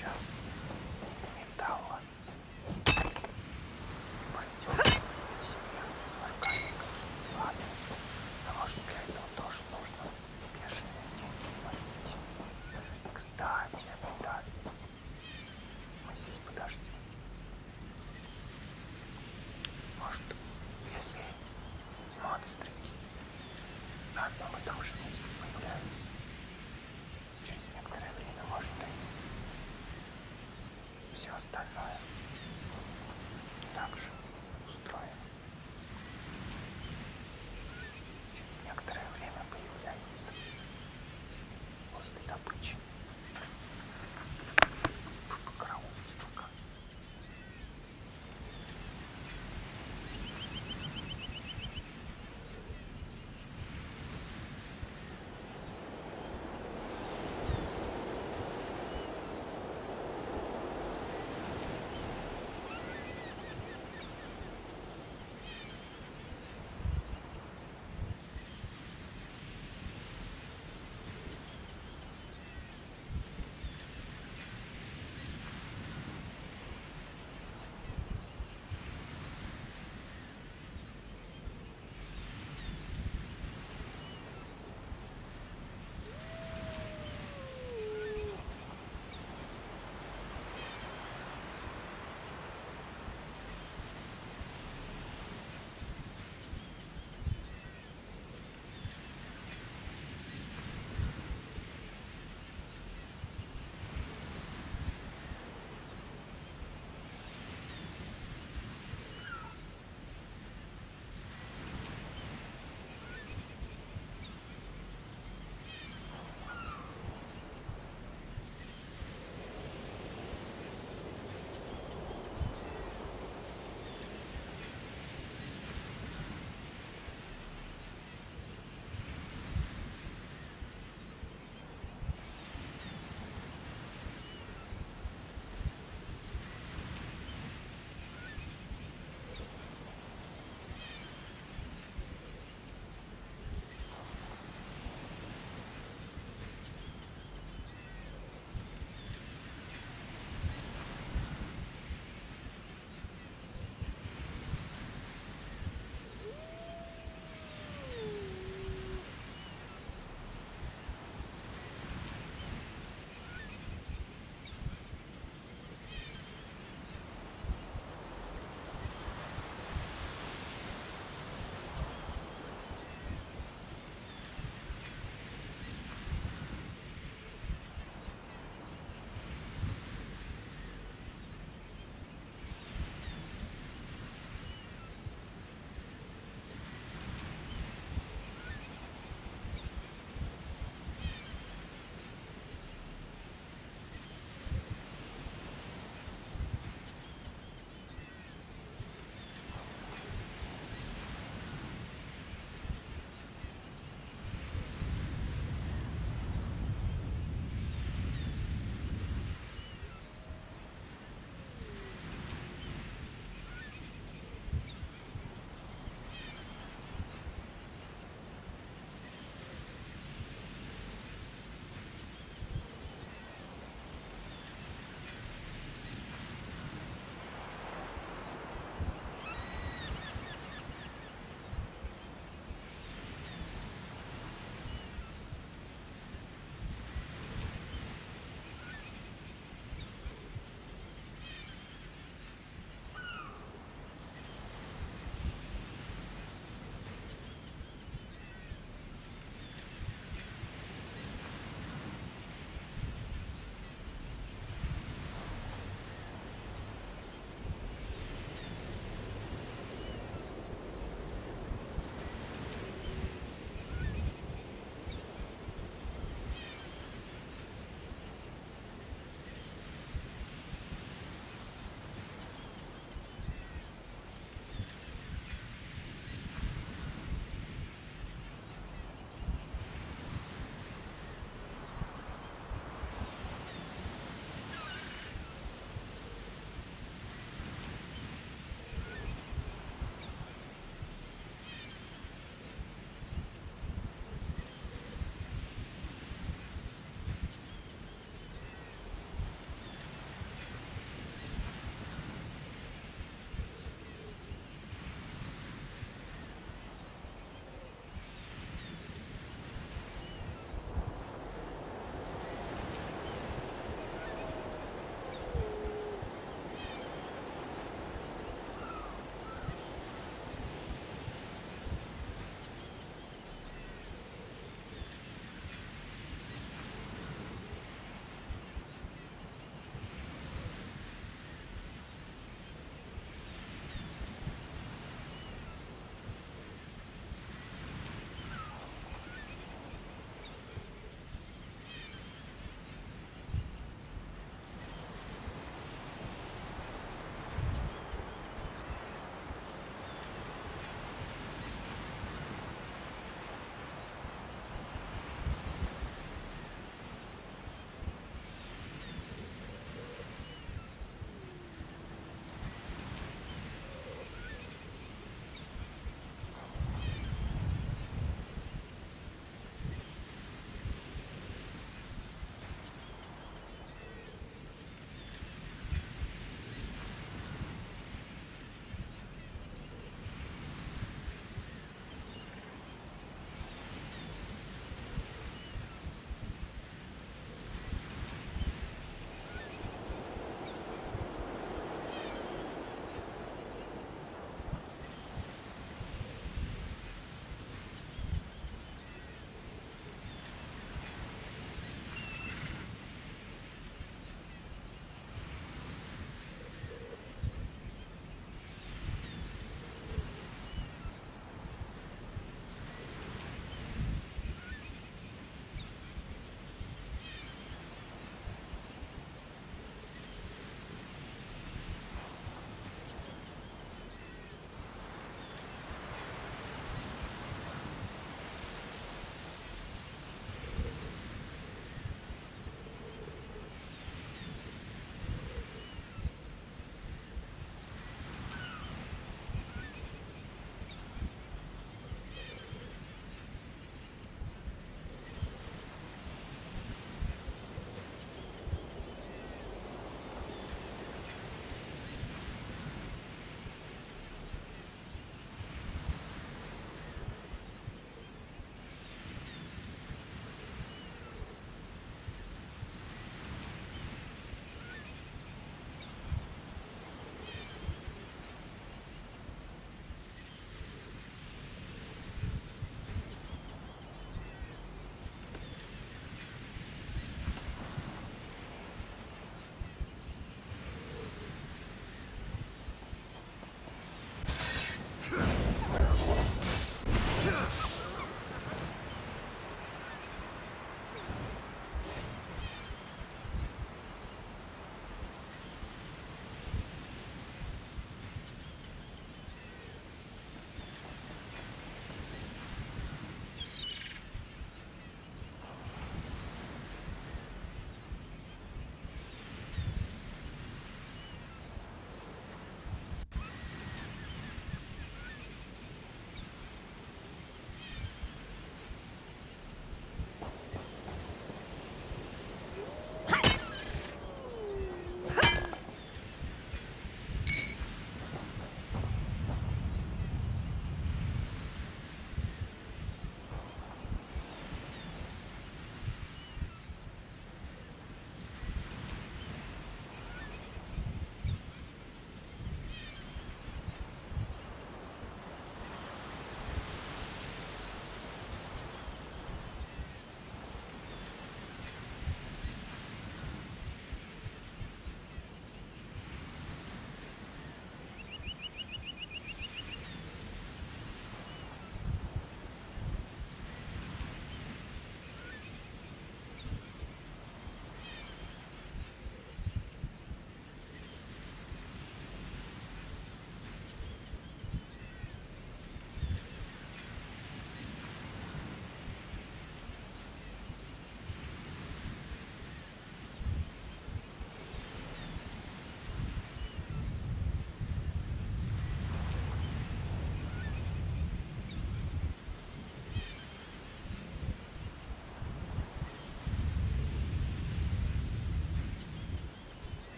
сейчас металла пойдет семья с органикой. Ладно, но может для этого тоже нужно бешеные деньги платить. Кстати, да, мы здесь подожди. Может, если монстрики на одном и том же месте появляются, через некоторое время, может, и все остальное также устроим. Через некоторое время появляется после добычи. Вы покараулите пока.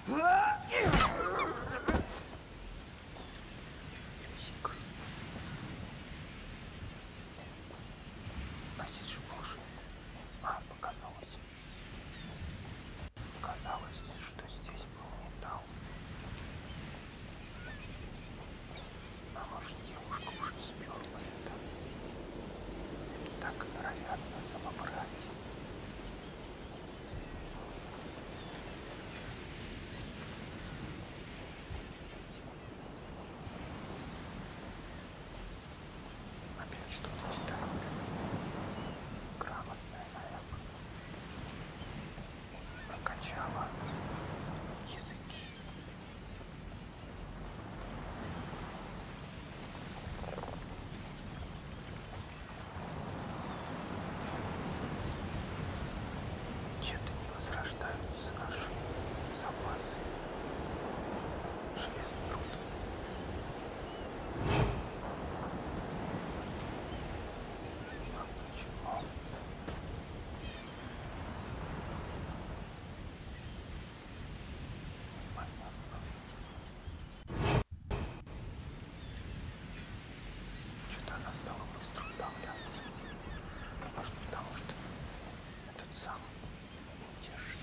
Псик. А здесь же боже. Показалось. Казалось, что здесь был металл. А может, девушка уже сперла это? Так вероятно самобрать. Опять что-то читаю. Грамотная, наверное. Прокачала языки. Что-то не возрождаются наши запасы. Железный труд. А почему? Понятно. Что-то она стала быстро управляться. Может, потому что этот сам держит.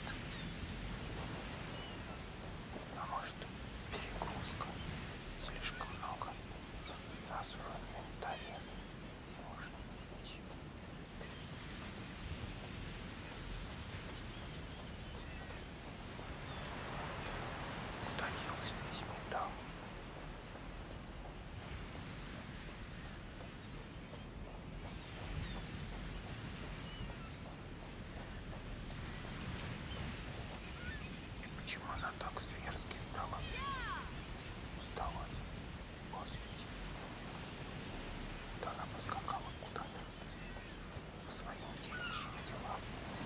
А может, перегрузка. Слишком много нас в инвентаре. Может быть. Куда делся весь металл? И почему она так зверски стала? Устала. Господи. Да она поскакала куда-то. По своим девичьим делам.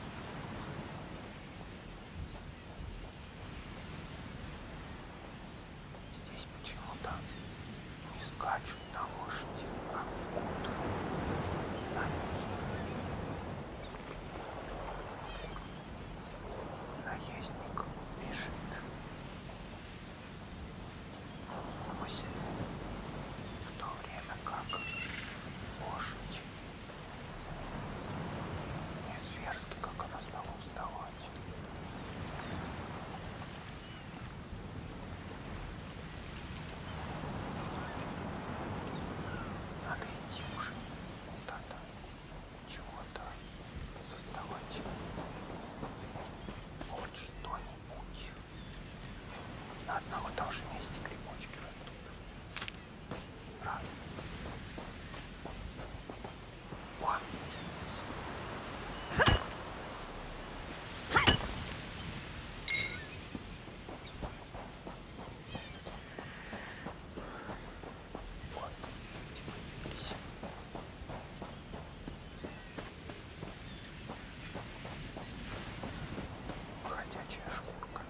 Здесь почему-то не скачут на лошади, а бегут на ней. Наездник бежит. Гуси, в то время как лошадь не зверски, как она стала уставать. Надо идти уже куда-то, чего-то создавать. Хоть что-нибудь. На одном и том же месте грибочки растут. Раз. Вон. Вот, эти появились. Ходячая шкурка.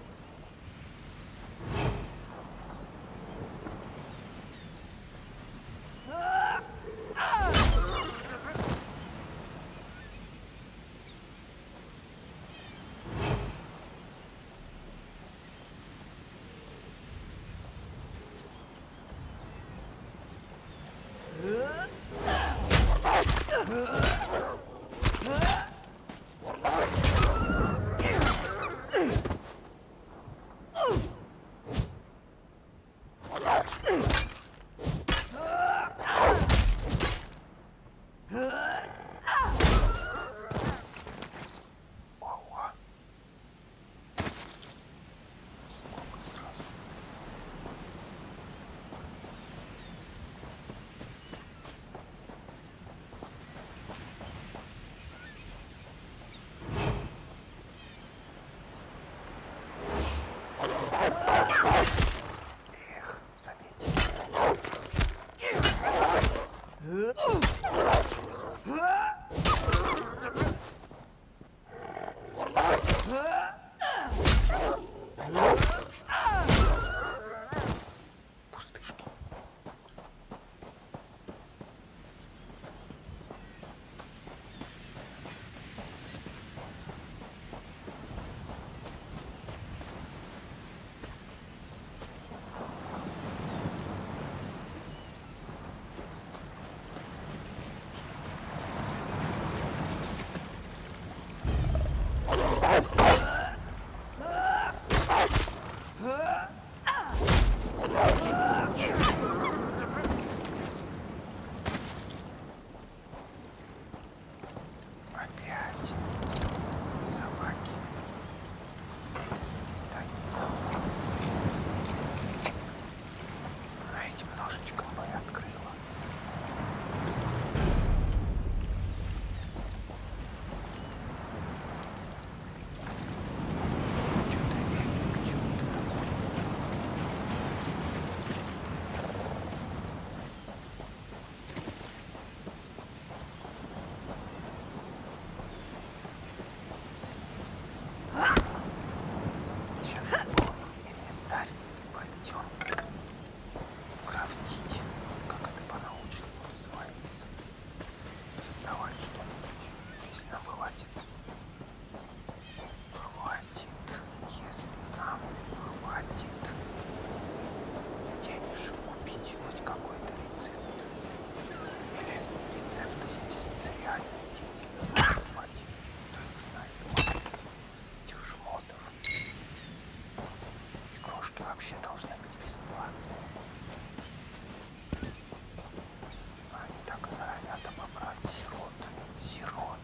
Опять собаки. Да этим ножичком бы и открыла. Чё-то веник, чё-то такое. Сейчас вспомним инвентарь. Пойдем крафтить. Как это по-научному называется? Создавать что-нибудь, если нам хватит. Если нам хватит денежек купить хоть какой-то рецепт. Или рецепты здесь реальные деньги хватит. Кто их знает, может быть, этих жмотов. Игрушки вообще должны быть бесплатные. Они так и норовят обобрать сирот. Сирот.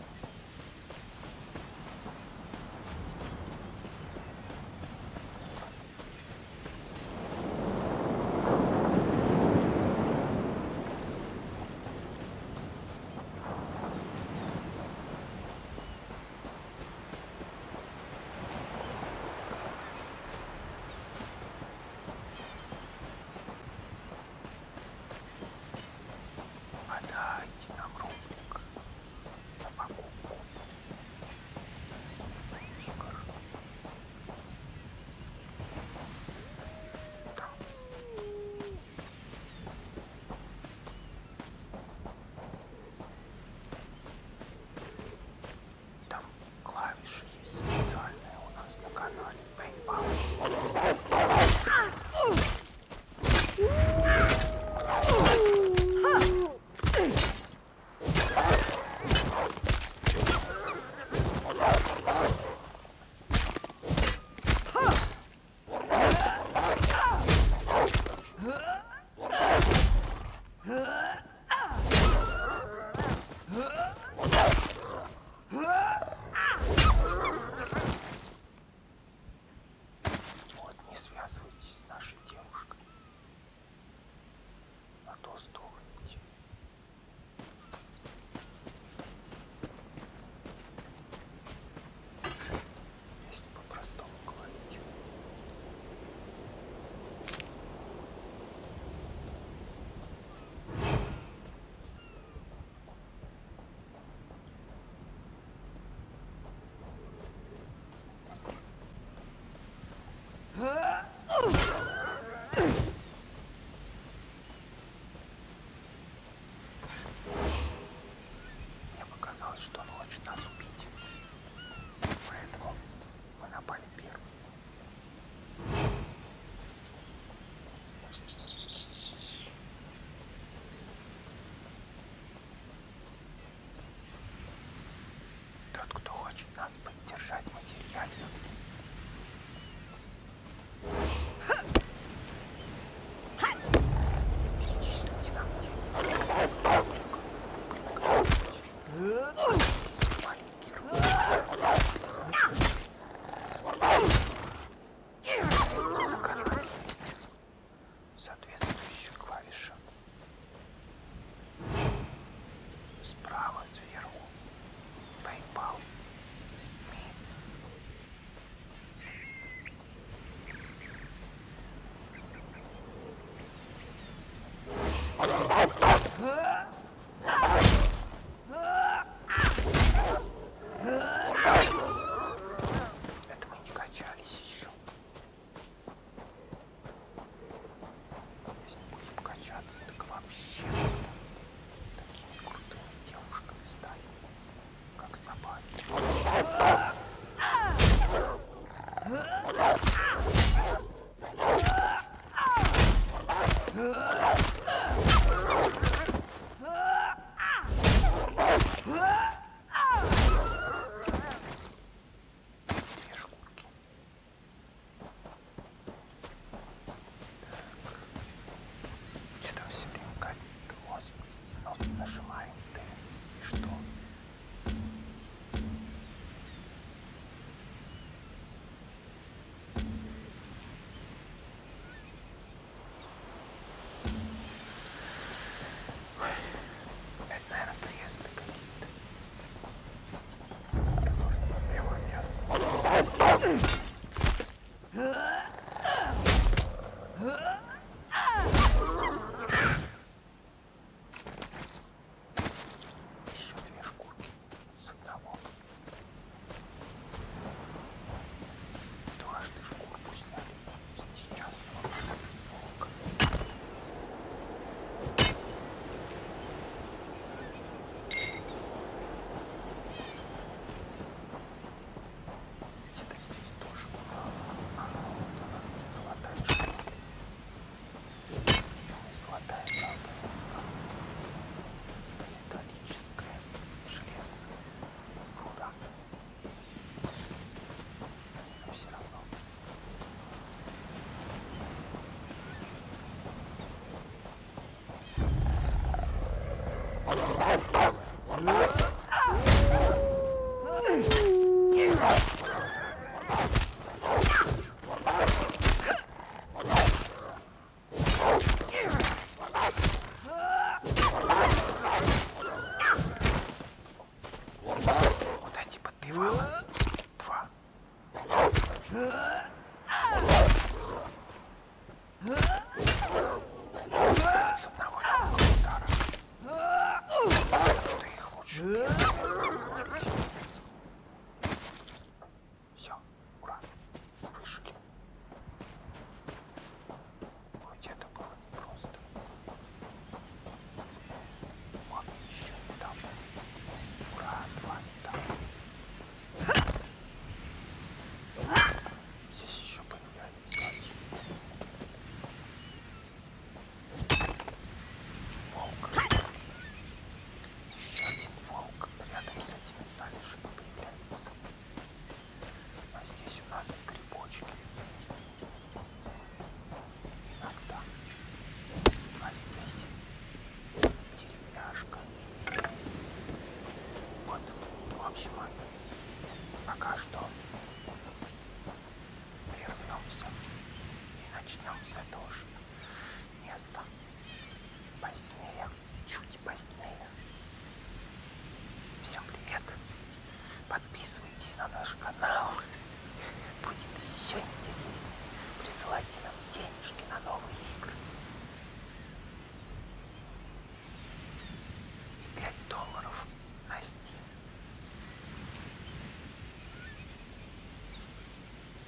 Подайте нам рублик на покупку игр. Там клавиши есть специальные у нас на канале PayPal. Вот не связывайтесь с нашей девушкой. А то сдохнете. Если по-простому говорить. Мне показалось, что он хочет нас убить. Поэтому мы напали первым. Тот, кто хочет нас поддержать материально. Перечислите нам деньги. Маленький рубль. На канале есть соответствующая клавиша. Справа сверху PayPal. Это мы не качались еще. Если будем качаться, так вообще такими крутыми девушками станем, как собаки. Две шкурки.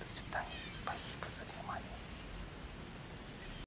свидания. Спасибо за внимание.